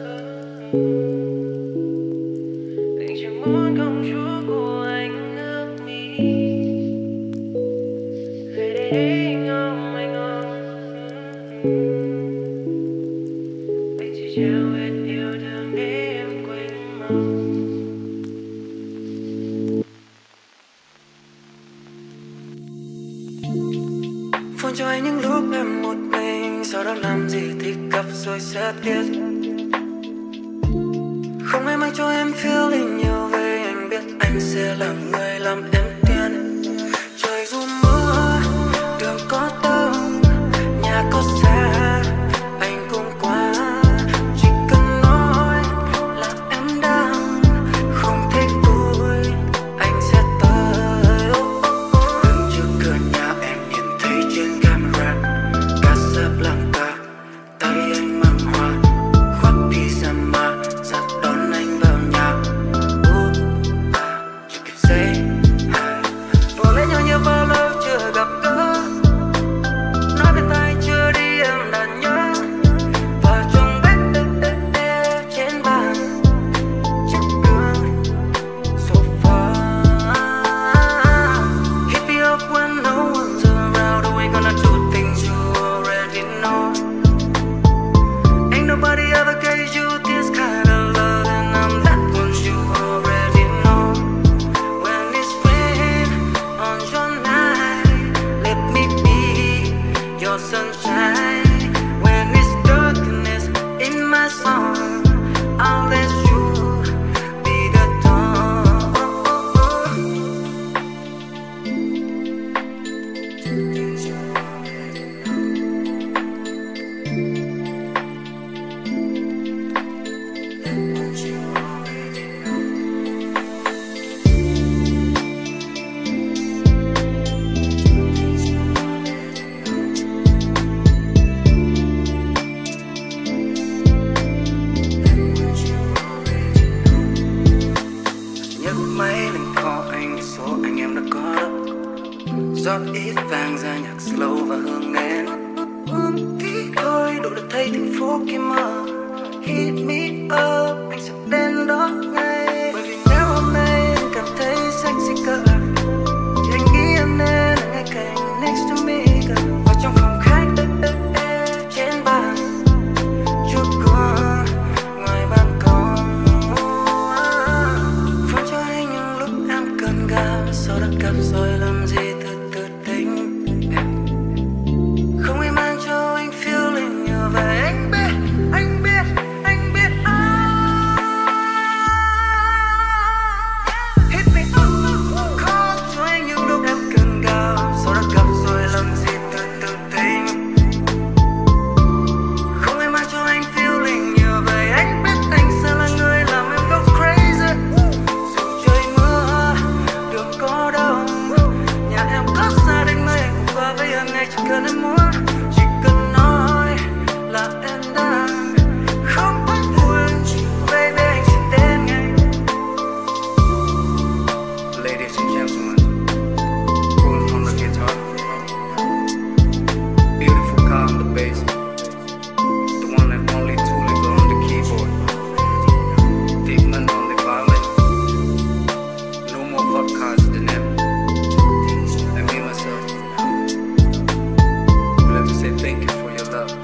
anh chẳng muốn công chúa của anh ước mi. Lại đây để anh ôm, anh ôm, anh sẽ trao hết yêu thương để em quên mau. Phone cho anh những lúc em một mình, sau đó làm gì thì gặp rồi sẽ biết. Không ai mang cho em feeling nhiều về anh biết anh sẽ là người làm em tiên. Trời dù mưa, đường có tông, nhà có xa, anh cũng qua. rót ít vàng ra nhạc slow và hương nén. Uống tí thôi đủ để thấy thành phố kia mơ. Hit me up, anh sẽ đến đó ngay. Bởi vì nếu hôm nay anh cảm thấy sexy cỡ thì anh nghĩ em nên ở ngay cạnh next to me. Và trong phòng khách trên bàn chút cửa ngoài ban công, phone cho anh những lúc em cần gặp. Sau đã gặp rồi làm gì từ từ tính. Không ai mang cho anh feeling nhiều vậy. Anh biết, anh biết, anh biết ah. Hit me up, call cho anh những lúc em cần gặp. Sau đã gặp rồi làm gì từ từ tính. Không ai mang cho anh feeling nhiều vậy. Anh biết anh sẽ là người làm em go crazy. Dù trời mưa, đường có đông, nhà em cất xa đánh mây. Anh cũng qua với em ngay chỉ cần em muốn. Chỉ cần nói là em đang không bắt buồn. Baby anh sẽ đến ngay. Ladies and gentlemen, Boom on the guitar, beautiful car on the bass, the one and only Tuliver on the keyboard, Dickman on the violin. No more podcasts than them. I me myself would like to say thank you for your love.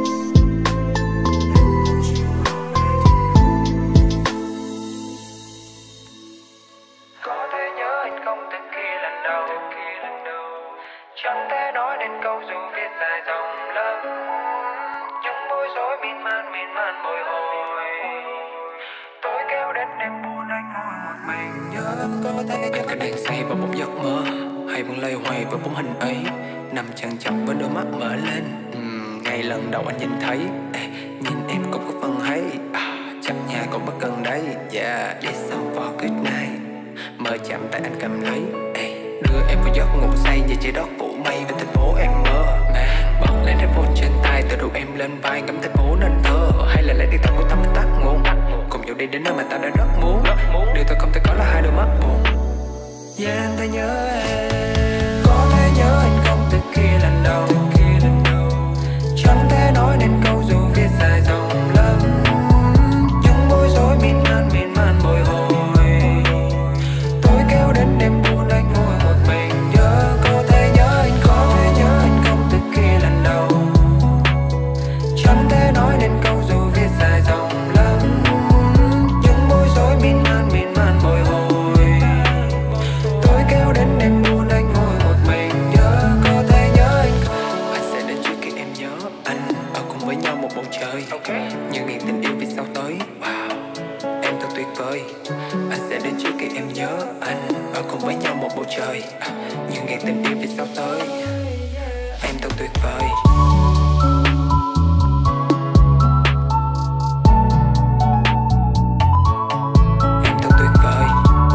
Có thể nhớ anh không từ khi lần đầu, chẳng thể nói đến câu dù viết dài dòng lắm. Những bối rối miên man miên man bồi hồi. Tôi kéo đến em buồn anh ngồi một mình nhớ. Có thể Anh có đang say vào một giấc mơ, hay vẫn lây hoay vào bóng hình ấy, nằm chằn chọc với đôi mắt mở lên. Uhm, ngay lần đầu anh nhìn thấy, ê, nhìn em cũng có phần hay. À, chắc nhà cũng bất gần đây. Yeah, đi xong for good night. Mơ chạm tay anh cầm lấy, ê, đưa em vào giấc ngủ say như trái đất phủ mây về thành phố em mơ. Bật lên headphone trên tay, từ đầu em lên vai ngắm thành phố nên thơ. Hay là lấy điện thoại của tâm tắt nguồn, cùng nhau đi đến nơi mà ta đã rất muốn. Điều tôi không thể có là hai đôi mắt buồn. Yeah, anh thấy nhớ em. Có thể nhớ anh không từ khi lần đầu, chẳng thể nói nên câu dù viết dài dòng lắm. Những bối rối miên man miên man bồi hồi. Tôi kéo đến đêm buồn anh ngồi một mình nhớ. Có thể nhớ anh, có thể nhớ anh không từ khi lần đầu, chẳng thể nói nên câu dù viết dài dòng lắm. Những bối rối miên man miên man bồi hồi. Tôi kéo đến đêm buồn anh ngồi một mình nhớ. Có thể nhớ anh không. Anh sẽ đến trước khi em nhớ anh, ở cùng với nhau một bầu trời, như ngàn tình yêu vì sao tới. Wow, em thật tuyệt vời. Anh sẽ đến trước khi em nhớ anh, ở cùng với nhau một bầu trời, như ngàn tình yêu vì sao tới. Em thật tuyệt vời. Em thật tuyệt vời.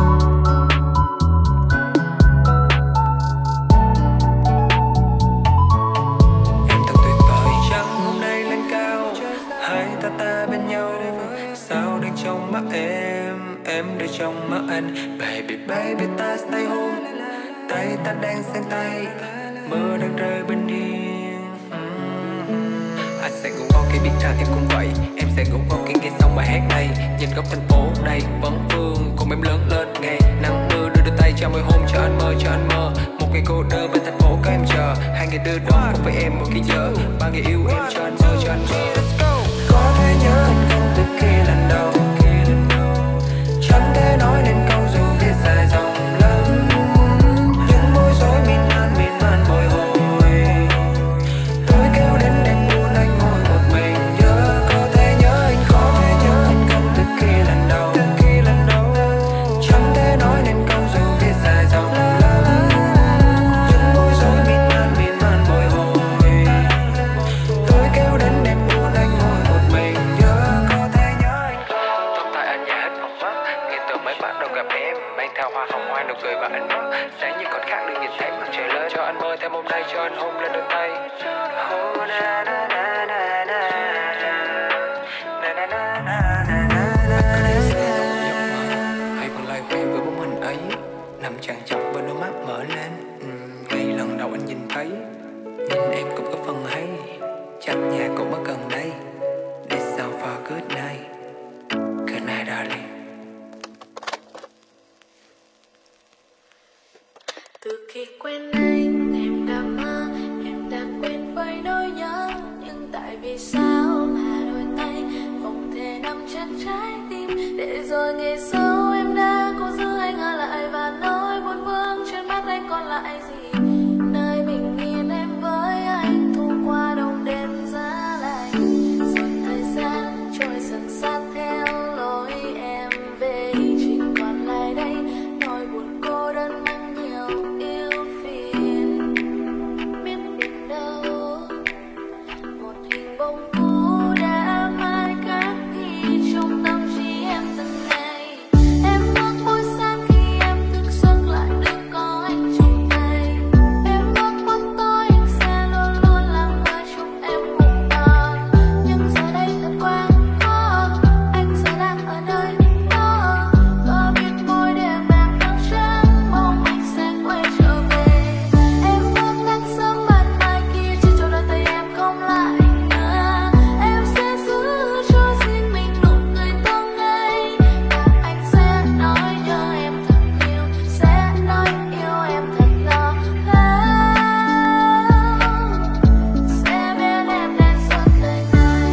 Em thật tuyệt vời. Trăng hôm nay lên cao, hai ta ta bên nhau. Sao đang trong mắt em, em để trong mắt anh. Baby baby ta stay home, tay ta đang xen tay, mưa đang rơi bên hiên. Anh sẽ ngủ ngon khi biết rằng em cũng vậy. Em sẽ ngủ ngon khi nghe xong bài hát này. Nhìn góc thành phố đây vẫn vương, cùng em lớn lên ngày nắng mưa. Đưa đôi tay cho môi hôn cho anh mơ, cho anh mơ. Một ngày cô đơn bên thành phố có em chờ. Hai ngày đưa đón cùng với em mỗi khi nhớ. Ba ngày yêu em cho anh mơ, cho anh mơ. Có thể nhớ anh không từ khi lần đầu, chẳng thể nói nên câu dù viết dài dòng lắm. Những bối rối miên man miên man bồi hồi. Tôi kéo đến đêm buồn anh ngồi một mình nhớ. Có thể nhớ anh, có thể nhớ anh không từ khi lần đầu, chẳng thể nói nên câu dù viết dài dòng lắm. Những bối rối miên man miên man bồi hồi. Tôi kéo đến đêm buồn anh ngồi một mình nhớ. Có thể nhớ anh không. Tóc tai anh nhả hết một mắt, ngay từ mới bắt đầu gặp em, mang theo hoa hồng hoa nụ cười và ánh mắt sáng như con khác được nhìn thấy mặt trời lên. Cho anh mơ thêm hôm nay, cho anh hôn lên đôi tay. Oh, na, na, na, na, na. Na, na, na, na, na, na, Anh có đang say na. trong một giấc mơ, hay vẫn lay hoay với bóng hình ấy, nằm chằn chọc với đôi mắt mở lên. Uhm, ngay lần nhìn thấy. Nhìn em cũng có phần hay, chắc nhà cũng ở gần đây. Let's go for a good night. Good night darling. Từ khi quen anh, em đã mơ, em đã quên với nỗi nhớ. Nhưng tại vì sao mà đôi tay không thể nắm chặt trái tim. Để rồi ngày sau em đã cố giữ anh ở lại và nỗi buồn vương trên mắt anh còn lại gì. Nơi bình yên em với anh thu qua đông đêm giá lạnh. Rồi thời gian trôi dần sát theo lối em về, chỉ còn lại đây nỗi buồn cô đơn mang nhiều yêu phiền. Biết đến đâu một hình bóng cũ đã mãi khắc ghi trong tâm trí em từng ngày. Em ước mỗi sáng khi em thức giấc lại được có anh trong tay. Em ước mỗi tối anh sẽ luôn luôn là người chúc em ngủ ngon. Nhưng giờ đây thật quá khó, anh giờ đang ở nơi đó. Có biết mỗi đêm em thức trắng mong anh sẽ quay trở về. Em ước nắng sớm ban mai kia chỉ cho đôi tay em không lại nữa. Em sẽ giữ cho riêng mình nụ cười tối ngày. Và anh sẽ nói nhớ em thật nhiều, sẽ nói yêu em thật lo lắng. Sẽ bên em đến suốt đời này.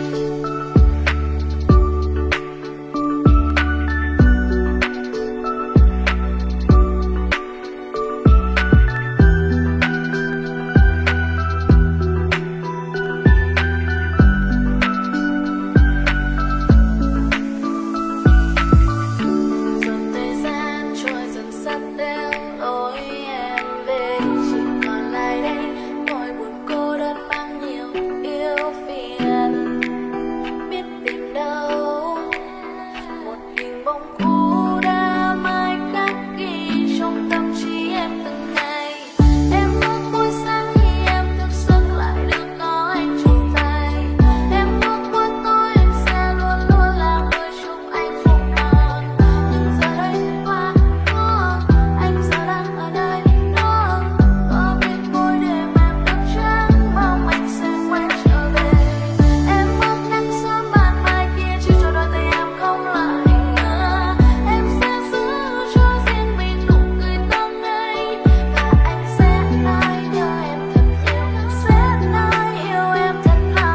Rồi thời gian trôi dần sát theo lối em về, chỉ còn lại đây nỗi buồn cô đơn mang nhiều yêu phiền. Biết tìm đâu một hình bóng cũ đã mãi khắc ghi trong tâm trí em từng ngày. Em ước mỗi sáng khi em thức giấc lại được có anh trong tay. Em ước mỗi tối em sẽ luôn luôn là người chúc anh ngủ ngon. Nhưng giờ đây thật quá khó, anh giờ đang ở nơi đó. Có biết mỗi đêm em thức trắng mong anh sẽ quay trở về. Em ước nắng sớm ban mai kia chỉ cho đôi tay em không lại nữa. Em sẽ giữ cho riêng mình nụ cười tối ngày. Và anh sẽ nói nhớ em thật nhiều, sẽ nói yêu em thật lòng.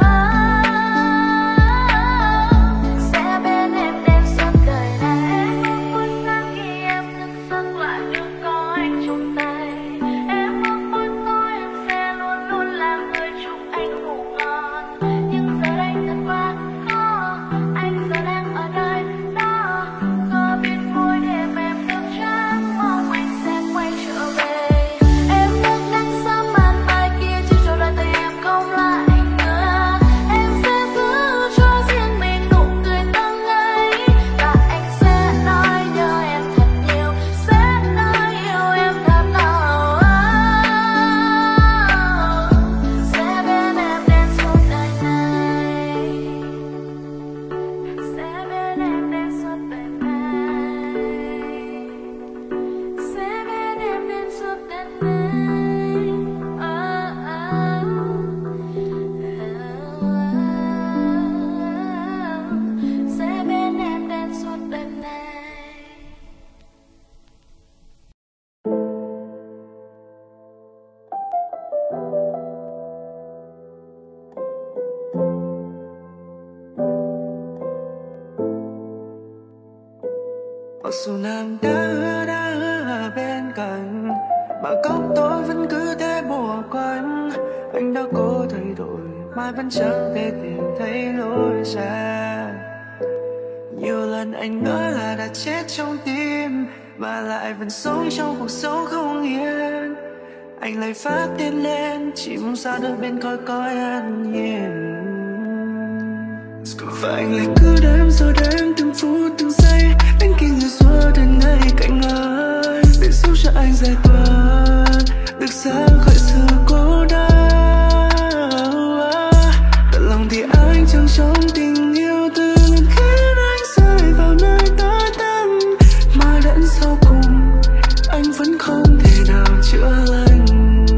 Sẽ bên em đến suốt đời này. Em ước mỗi sáng khi em thức giấc lại được có anh trong tay. Em ước mỗi tối em sẽ luôn luôn là người chúc anh ngủ ngon. Nhưng giờ đây thật quá khó, anh giờ đang ở nơi đó. Có biết mỗi đêm em thức trắng mong anh sẽ quay trở về. Em ước nắng sớm ban mai kia chỉ cho đôi tay em không lại nữa. Em sẽ giữ cho riêng mình nụ cười tối ngày. Và anh sẽ nói nhớ em thật nhiều, sẽ nói yêu em thật lòng. Sẽ bên em đến suốt đời này. Sẽ bên em đến suốt đời này. Sẽ bên em đến suốt đời này. Oh, oh, oh. Sẽ bên em đến suốt đời này. Mặc dù nàng đã hứa đã hứa ở bên cạnh, mà góc tối vẫn cứ thế bủa quanh. Anh đã cố thay đổi, mai vẫn chẳng thể tìm thấy lối ra. Nhiều lần anh ngỡ là đã chết trong tim, mà lại vẫn sống trong cuộc sống không yên. Anh lại phát điên lên, chỉ mong sao được bên coi coi an nhiên. Và anh lại cứ đếm rồi đếm từng phút từng giây, đến khi người xua đến ngay cạnh anh, để giúp cho anh giải tỏa, được ra khỏi sự cô đơn. Tận lòng thì anh chẳng trong tình yêu từng khiến anh rơi vào nơi tối tăm, mà đến sau cùng anh vẫn không thể nào chữa lành.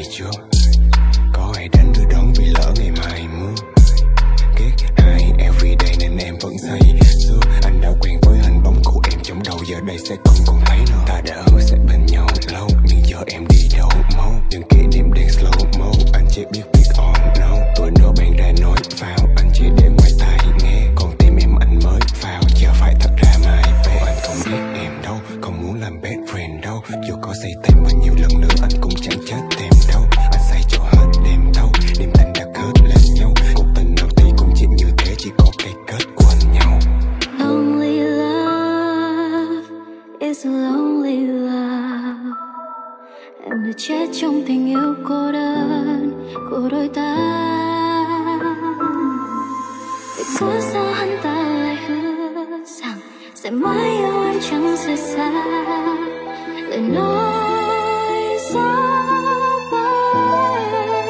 trước. Có ai đến đưa đón vì lỡ ngày mai mưa. Ghét ai everyday nên em vẫn say sưa. Anh đã quen với hình bóng của em trong đầu, giờ đây sẽ không còn thấy nữa. Ta đã hứa sẽ bên nhau lâu, nhưng giờ em đi đâu mau. Những kỷ niệm đang slow mo, anh chỉ biết biết on no. Tôi nói bạn ra nói vào, anh chỉ để ngoài tai nghe. Còn tim em anh mới vào, giờ phải thật ra mai về. Anh không biết em đâu, không muốn làm best friend đâu. Dù có say tay bao nhiêu lần nữa anh cũng chẳng chết thêm đâu. Anh say cho hết đêm đâu, niềm tin đã kết lên nhau. Cuộc tình nào thì cũng chỉ như thế, chỉ có cái kết quên nhau. Lonely love is a lonely love. Em đã chết trong tình yêu cô đơn của đôi ta. Vì có sao hắn ta lại hứa rằng sẽ mãi yêu anh chẳng rời xa. Lời nói gió bay.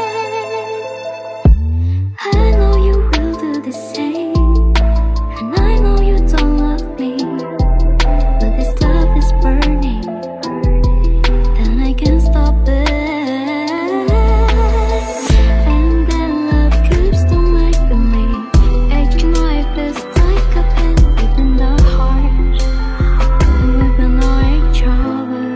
I know you will do the same, and I know you don't love me, but this love is burning, and I can't stop it. And that love keeps on making me ache my fist like a pin deep in the heart, and we've been knowing each other.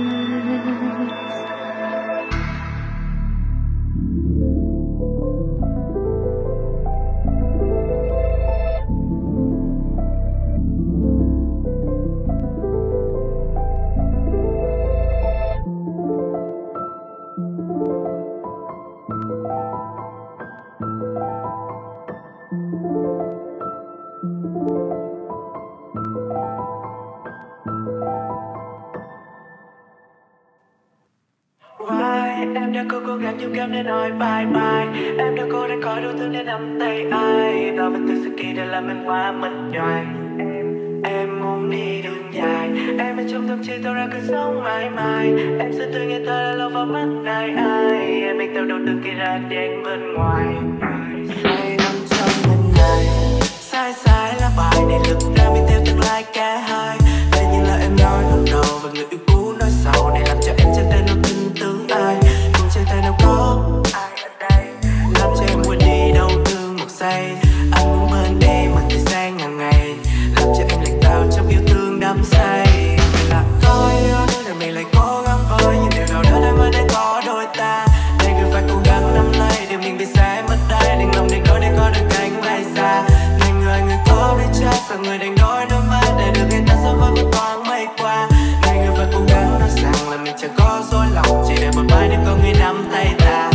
Why em đã cố cố gắng dùng cảm để nói bye bye. Em đã cố để coi đủ thứ để nắm tay ai. Bao vật từ sự kia đã làm em quá mệt nhoài. Em, em muốn đi đường dài. Em ở trong tâm trí tôi ra cứ sống mãi mãi. Em sẽ tự nghe ta đã lâu vào mắt ai ai. Em biết theo đầu từ kia ra đen bên ngoài. Say nằm trong bên này. Sai sai là bài để lực ra mình theo tương lai cả hai. Đây như là em nói lần đầu và người yêu cũ nói sau. Để làm cho em chẳng thể nào tin tưởng ai, cũng chẳng thể nào có ai ở đây làm cho em quên đi đau thương một giây. Anh muốn bên đi mà thời gian hàng ngày làm cho em lại vào trong yêu thương đắm say. Mình là có yêu nên là mình lại cố gắng với những điều nào đó để mới để có đôi ta. Để người phải cố gắng nắm lấy điều mình bị sẽ mất đây. Đừng lòng để có để có được cánh bay xa. Này người người có biết chắc rằng người đánh đôi đôi mắt để được người ta sống với một thoáng mây qua. Này người phải cố gắng nói rằng là mình chẳng có dối lòng, chỉ để một mai để có người nắm tay ta.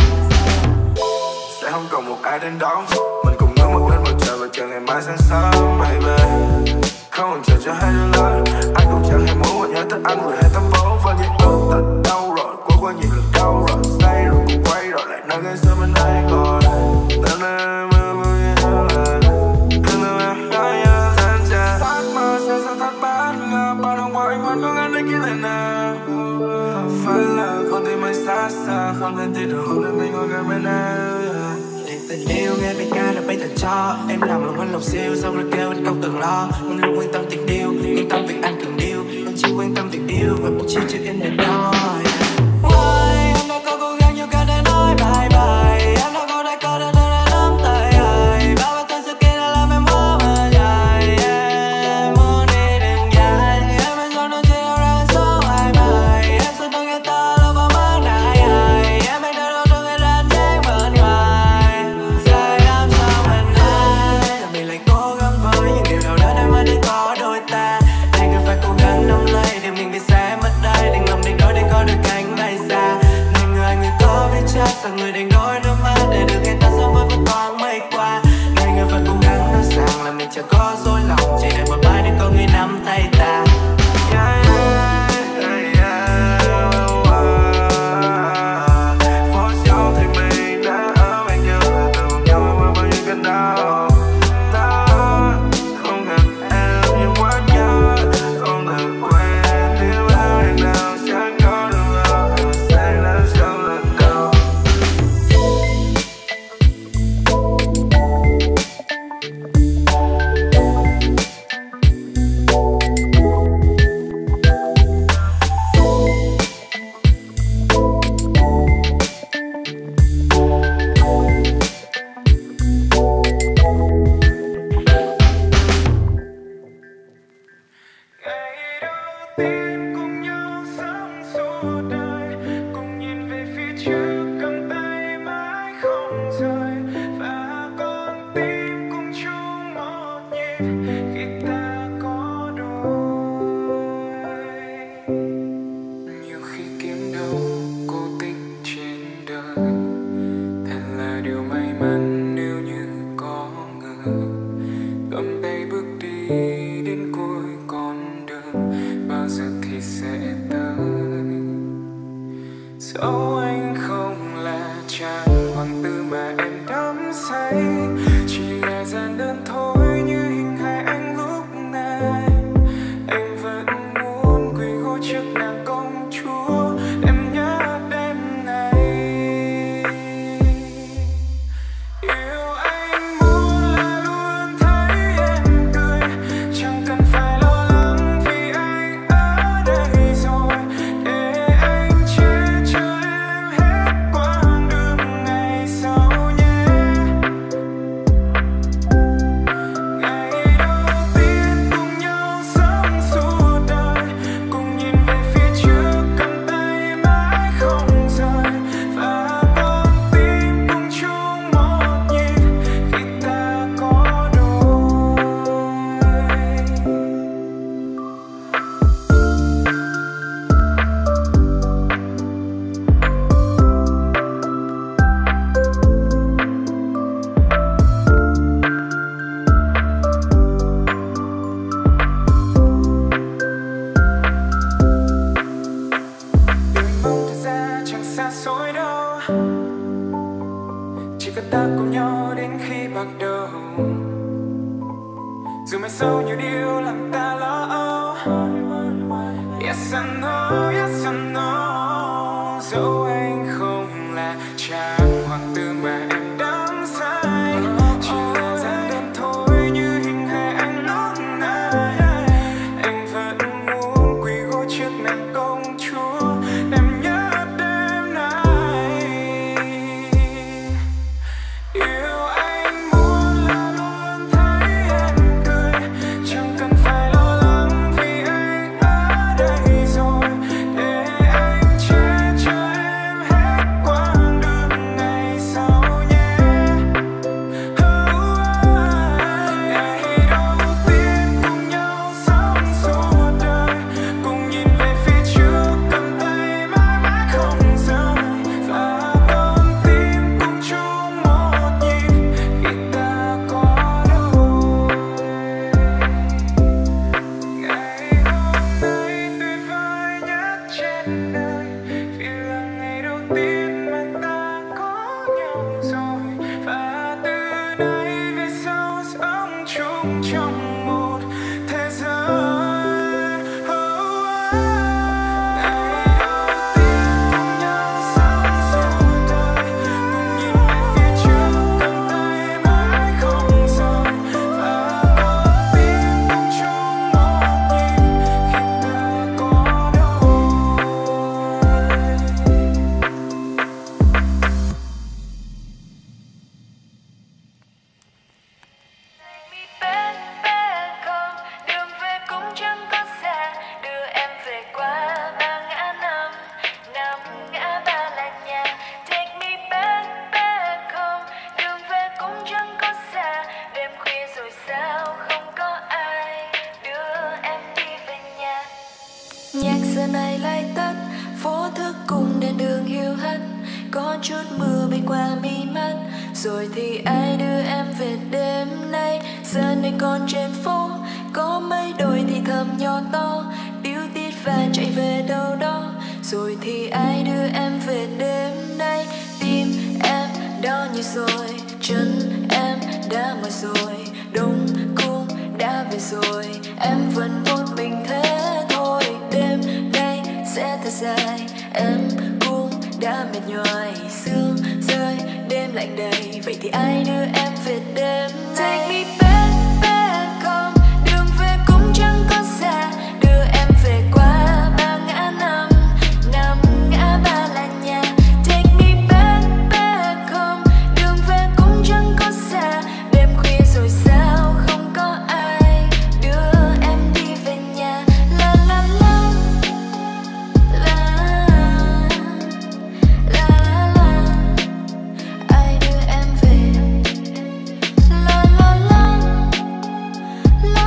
Sẽ không còn một ai đến đón mình, cùng ngước mắt lên bầu trời và chờ ngày mai sáng sớm, baby. Không còn chờ cho hai đứa lớn, anh cũng chẳng hề muốn mà nhớ tới anh vì hai tấm vốn và những ước tình đâu rồi, qua qua nhiều lần đâu rồi, say rồi cũng quay rồi lại nơi ngày xưa bên đây rồi. Đêm nay em mơ mơ như thế này, đêm nay em hay như tháng cha. Thắt mơ sẽ sẽ thắt bán ngờ, bao năm qua anh vẫn cố gắng để kỹ lại nào. Phải là con tim anh xa xa, không thể tin được hôm nay mình ngồi gần bên em. Tình yêu nghe bài ca là bay thật cho em làm lòng anh lòng siêu, xong rồi kêu anh không từng lo. Mình luôn quan tâm tình yêu, quan tâm việc anh cần yêu. Anh chỉ quan tâm việc yêu và mình chỉ chưa in để nói. Why em đã có cố gắng nhiều cả để nói bye bye. Em đã có đã có đã đã nắm tay ai. Bao bao thứ kia đã làm em quá mơ dài. Em muốn đi đường dài. Em hãy cho nó chỉ đâu ra số hai bài. Em sẽ đợi người ta lâu vào mắt này ai. Em hãy đợi đâu người ra đen bên ngoài. Say đắm trong bên ai. Là mình lại cố gắng với những điều nào đó để mới để có đôi ta. Này người phải cố gắng nắm lấy điều mình bị sẽ mất đây. Đừng lòng đánh đổi để có được cánh bay xa. Này người người có biết chắc rằng người đánh đổi nước mắt để được người ta sống với một thoáng mây qua. Này người phải cố gắng nói rằng là mình chẳng có dối lòng, chỉ để một mai để có người nắm tay ta. Yeah, yeah, yeah, phút sau thì mình đã ở bên nhau và từng nhau qua bao nhiêu cơn đau. Ta không cần em nhưng quá nhớ, không thể quên điều bao ngày nào chẳng có được đâu. Em sẽ làm sao lần đầu. hoàng tử mà em đắm say. Chỉ là gian đơn thôi như hình hài anh lúc này. Anh vẫn muốn quỳ gối trước nàng công chúa, em nhớ đêm này. Yêu anh muốn là luôn thấy em cười, chẳng cần phải lo lắng vì anh ở đây rồi. Để anh che chở em hết quãng đường ngày sau nhé. Ngày đầu tiên cùng nhau sống suốt đời, cùng nhìn về phía trước cầm tay mãi không rời. Và con tim cùng chung một nhịp khi ta có đôi. Đừng mong thật ra chẳng xa xôi đâu, chỉ cần ta cùng nhau đến khi bạc đầu. Dù mai sau nhiều điều làm ta lo âu. Yes I know, yes I know. Dẫu anh không là chàng hoàng tử mà em đắm say, chỉ là gian đơn thôi như hình hài anh lúc này. Anh vẫn muốn quỳ gối trước nàng công chúa, em nhớ đêm nay. Yêu anh muốn là luôn thấy em cười, chẳng cần phải lo lắng vì anh ở đây rồi. Để anh che chở em hết quãng đường ngày sau nhé. Ngày đầu tiên cùng nhau sống suốt đời, cùng nhìn về phía trước cầm tay mãi mãi không rời. Và con tim cùng chung một nhịp khi ta có đôi. Ngày hôm nay tuyệt vời nhất trên đời, vì là ngày đầu tiên mà ta có nhau rồi. Và từ nay về sau sống chung trong một thế giới. Ngày đầu tiên cùng nhau sống suốt đời, cùng nhìn về phía trước cầm tay mãi không rời. Và con tim cùng chung một nhịp khi ta có đôi. Bên bên không đường về cũng chẳng có xa, đưa em về qua ba ngã năm, năm ngã ba là nhà. Take me back back home, đường về cũng chẳng có xa, đêm khuya rồi sao không có ai đưa em đi về nhà. Nhạc giờ này lại tắt, phố thức cùng đèn đường hiu hắt, có chút mưa bay qua mi mắt, rồi thì ai đưa em về đêm nay. Giờ này còn trên phố có mấy đôi thì thầm nhỏ to, điếu tít và chạy về đâu đó, rồi thì ai đưa em về đêm nay. Tim em đau như rồi, chân em đã mỏi rồi, đông cũng đã về rồi, em vẫn một mình thế thôi. Đêm nay sẽ thật dài, em cũng đã mệt nhoài, sương rơi đêm lạnh đầy, vậy thì ai đưa em về đêm nay. Take me back back home, đường về cũng chẳng có xa, đưa em về qua ba ngã năm, năm ngã ba là nhà. Take me back back home, đường về cũng chẳng có xa, đêm khuya rồi sao không có ai đưa em đi về nhà. La la la la la la la, ai đưa em về. La la la la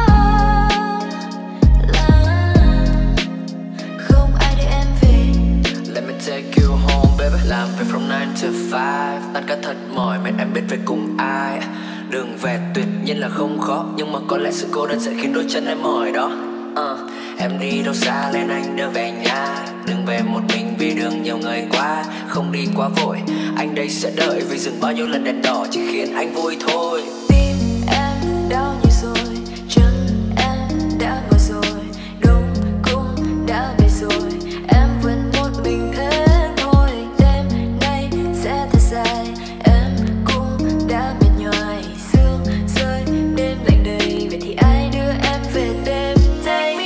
la, không ai đưa em về. Let me take you home baby. Làm việc from nine to five, tan ca thật mỏi mệt em biết phải cùng ai. Đường về tuyệt nhiên là không khó, nhưng mà có lẽ sự cô đơn sẽ khiến đôi chân em mỏi đó. uh, Em đi đâu xa lên anh đưa về nhà, đừng về một mình vì đường nhiều người quá. Không đi quá vội, Anh đây sẽ đợi vì dừng bao nhiêu lần đèn đỏ chỉ khiến anh vui thôi. Tim em đau như rồi, chân em đã mỏi rồi, đông cũng đã về rồi, em vẫn một mình thế thôi. Đêm nay sẽ thật dài, em cũng đã mệt nhoài, sương rơi đêm lạnh đầy, vậy thì ai đưa em về đêm nay?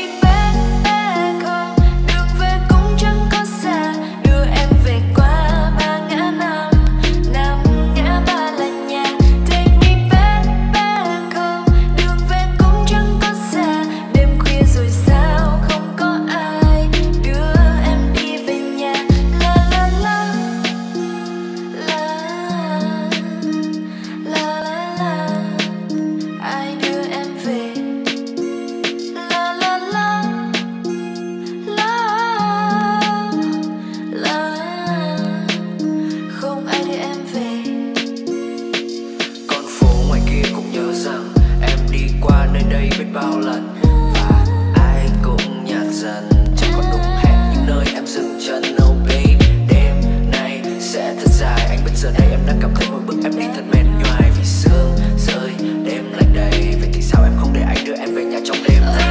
Bao lần và ai cũng nhạt dần, chẳng còn đúng hẹn những nơi em dừng chân. Oh babe, đêm nay sẽ thật dài, anh biết giờ đây em đang cảm thấy mỗi bước em đi thật mệt nhoài vì sương rơi đêm lạnh đầy. Vậy thì sao em không để anh đưa em về nhà trong đêm nay?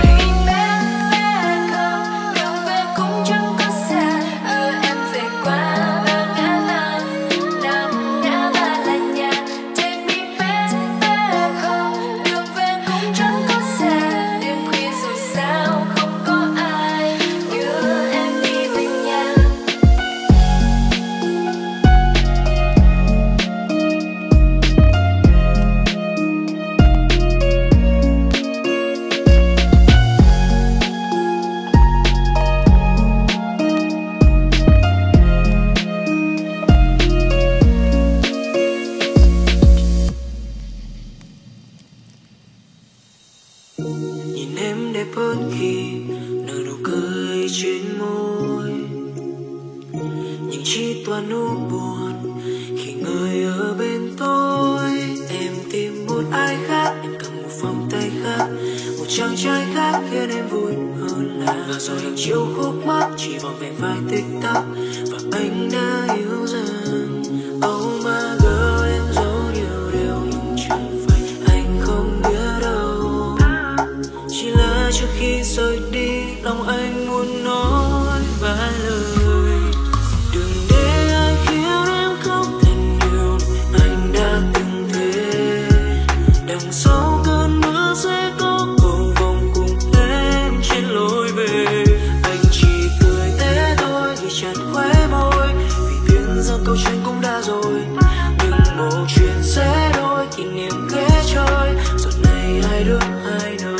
Nhìn em đẹp hơn khi nở nụ cười trên môi, nhưng chỉ toàn nụ buồn khi người ở bên tôi. Em tìm một ai khác, em cầm một vòng tay khác, một chàng trai khác khiến em vui hơn là. Và rồi hàng chiều khúc mắt chỉ vòng về vài tích tắc và anh đã yêu dần. Oh my girl, em giấu nhiều điều nhưng chẳng phải anh không biết đâu. Chỉ là trước khi rời đi, lòng anh muốn nói vài lời. Đừng để ai khiến em không thể yêu anh đã từng thế. Đằng sau cơn mưa sẽ có cầu vồng cùng em trên lối về. Anh chỉ cười thế thôi thì chẳng khóe môi, vì biết rằng câu chuyện cũng đã rồi. Nhưng một chuyện sẽ đôi kỷ niệm ghé trôi, rồi này hai đứa ai nói.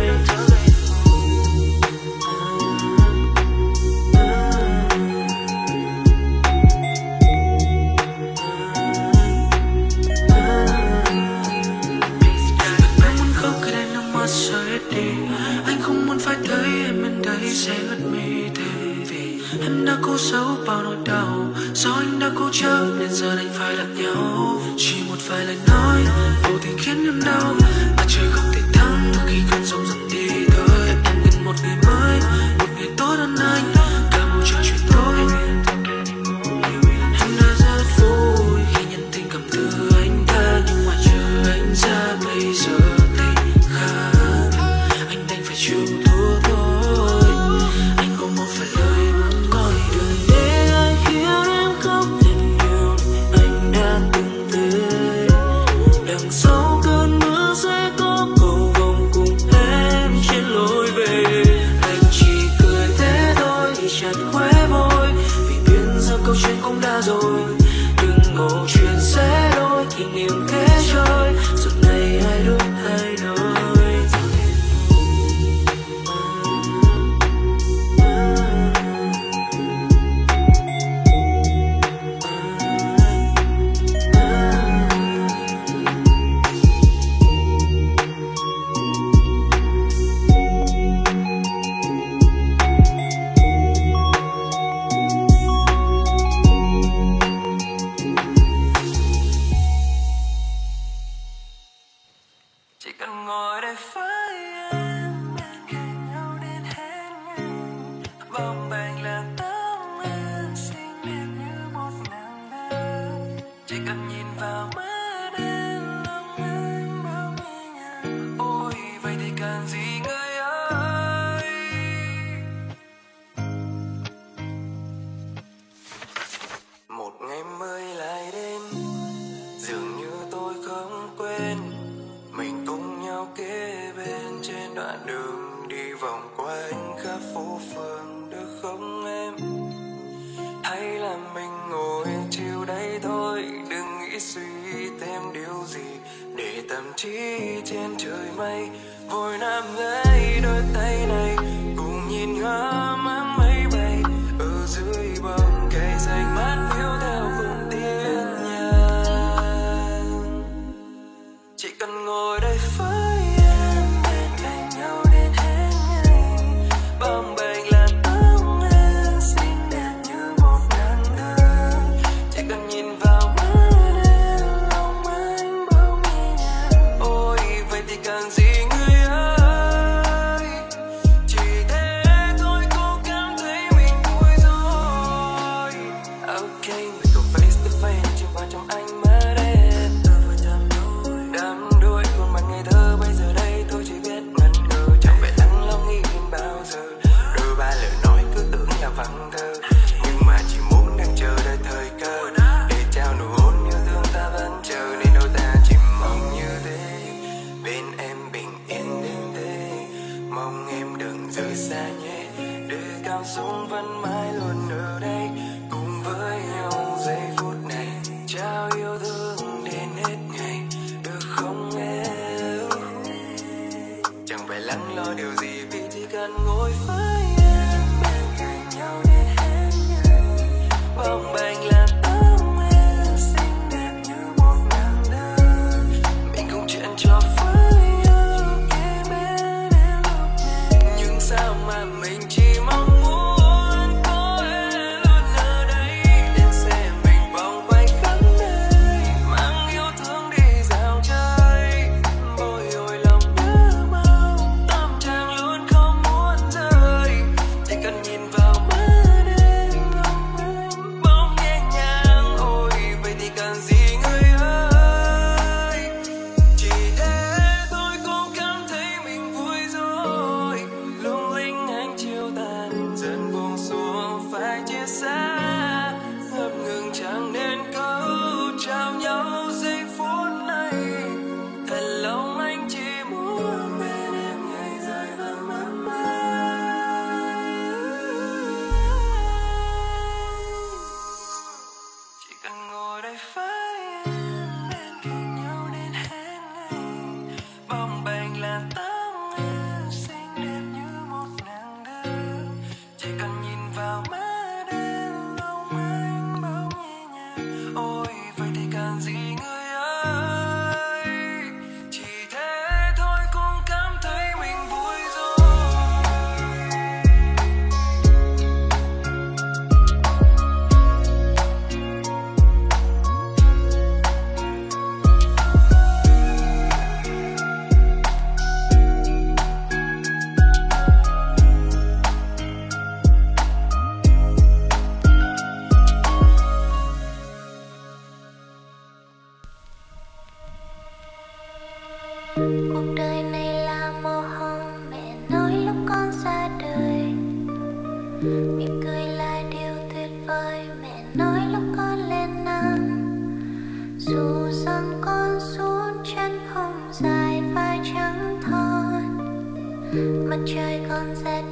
Anh không muốn phải thấy em bên đây sẽ ướt mi thêm, vì em đã cố giấu bao nỗi đau, do anh đã cố chấp nên giờ đành phải lạc nhau. Chỉ một vài lời nói vô tình khiến em đau, mà trời không thể thắng đôi khi cơn giông dần đi thôi. Em cần một ngày mới, một ngày tốt hơn anh, cả bầu trời chuyển tối. Em đã rất vui khi nhận tình cảm từ anh ta, nhưng mà chờ anh ra bây giờ thì khác. Chịu thua thôi, anh không muốn phải lời muốn nói. Đừng để ai khiến em không thể yêu anh đã từng thế. Đằng sau cơn mưa sẽ có chỉ cần nhìn vào mắt em lòng anh bao nhẹ nhàng. Ôi vậy thì cần gì người ơi. Một ngày mới lại đến, dường như tôi không quên mình cùng nhau kế bên trên đoạn đường đi vòng quanh khắp phố phường, được không em? Hay là mình ngồi chiều đây thôi, đừng nghĩ suy thêm điều gì, để tâm trí trên trời mây vội nắm lấy đôi tay này, cùng nhìn ngắm áng mây bay ở dưới bóng cây xanh mát phiêu theo cùng tiếng nhạc. Chỉ cần ngồi đây với em bên cạnh nhau đến hết ngày, bồng bềnh là tóc em xinh đẹp như một ngàn tháng. Chỉ cần nhìn vào mắt em lòng anh bỗng nhẹ nhàng. Ôi vậy thì cần gì người ơi. Chỉ thế thôi cô cảm thấy mình vui rồi. Ok mình cùng face to face chìm vào trong ánh mắt em, đắm đuối khuôn mặt ngây thơ. Bây giờ đây tôi chỉ biết ngẩn ngơ, chẳng phải lắng lo nghĩ đến bao giờ. Đôi ba lời nói cứ tưởng là vắng thơ, nhưng mà chỉ muốn đang chờ đợi thời cơ để trao nụ hôn yêu thương ta vẫn chờ. Nên đôi ta chỉ mong như thế, bên em bình yên đến thế. Mong em đừng rời xa nhé, để cảm xúc vẫn mãi luôn ở đây cùng với nhau giây phút này. Trao yêu thương đến hết ngày, được không em? Chẳng phải lắng lo điều gì, vì chỉ cần ngồi với em bên cạnh nhau đến hết ngày. Bồng bềnh là tóc em xinh đẹp như một ngàn tháng. Mình cùng chuyện trò với nhau kế bên em lúc này, nhưng sao mà mình chỉ mong muốn có em luôn ở đây, đến xem mình vòng quanh khắp nơi, mang yêu thương đi dạo chơi. Bồi hồi lòng nhớ mong, tâm trạng luôn không muốn rời. Chỉ cần nhìn vào mắt em lòng anh bỗng nhẹ nhàng. Ôi vậy thì cần gì người ơi. Chỉ thế thôi cô cảm thấy mình vui rồi. Lung linh ánh chiều tàn dần buông xuống phải chia xa, ngập ngừng chẳng nên câu trao nhau giây phút này. Thật lòng anh chỉ muốn bên em ngày dài và mãi mãi. Chỉ cần ngồi đây với em bên cạnh nhau đến hết ngày. Bồng bềnh là tóc em xinh đẹp như một nàng thơ. Chỉ cần nhìn vào mắt em lòng anh bỗng nhẹ nhàng. Ôi vậy thì cần gì người ơi. Chỉ thế thôi cũng cảm thấy mình vui rồi. Cuộc đời này là màu hồng mẹ nói lúc con ra đời. Mỉm cười là điều tuyệt vời mẹ nói lúc con lên năm. Dù rằng con xuống chân không dài vai trắng thon, mặt trời còn rất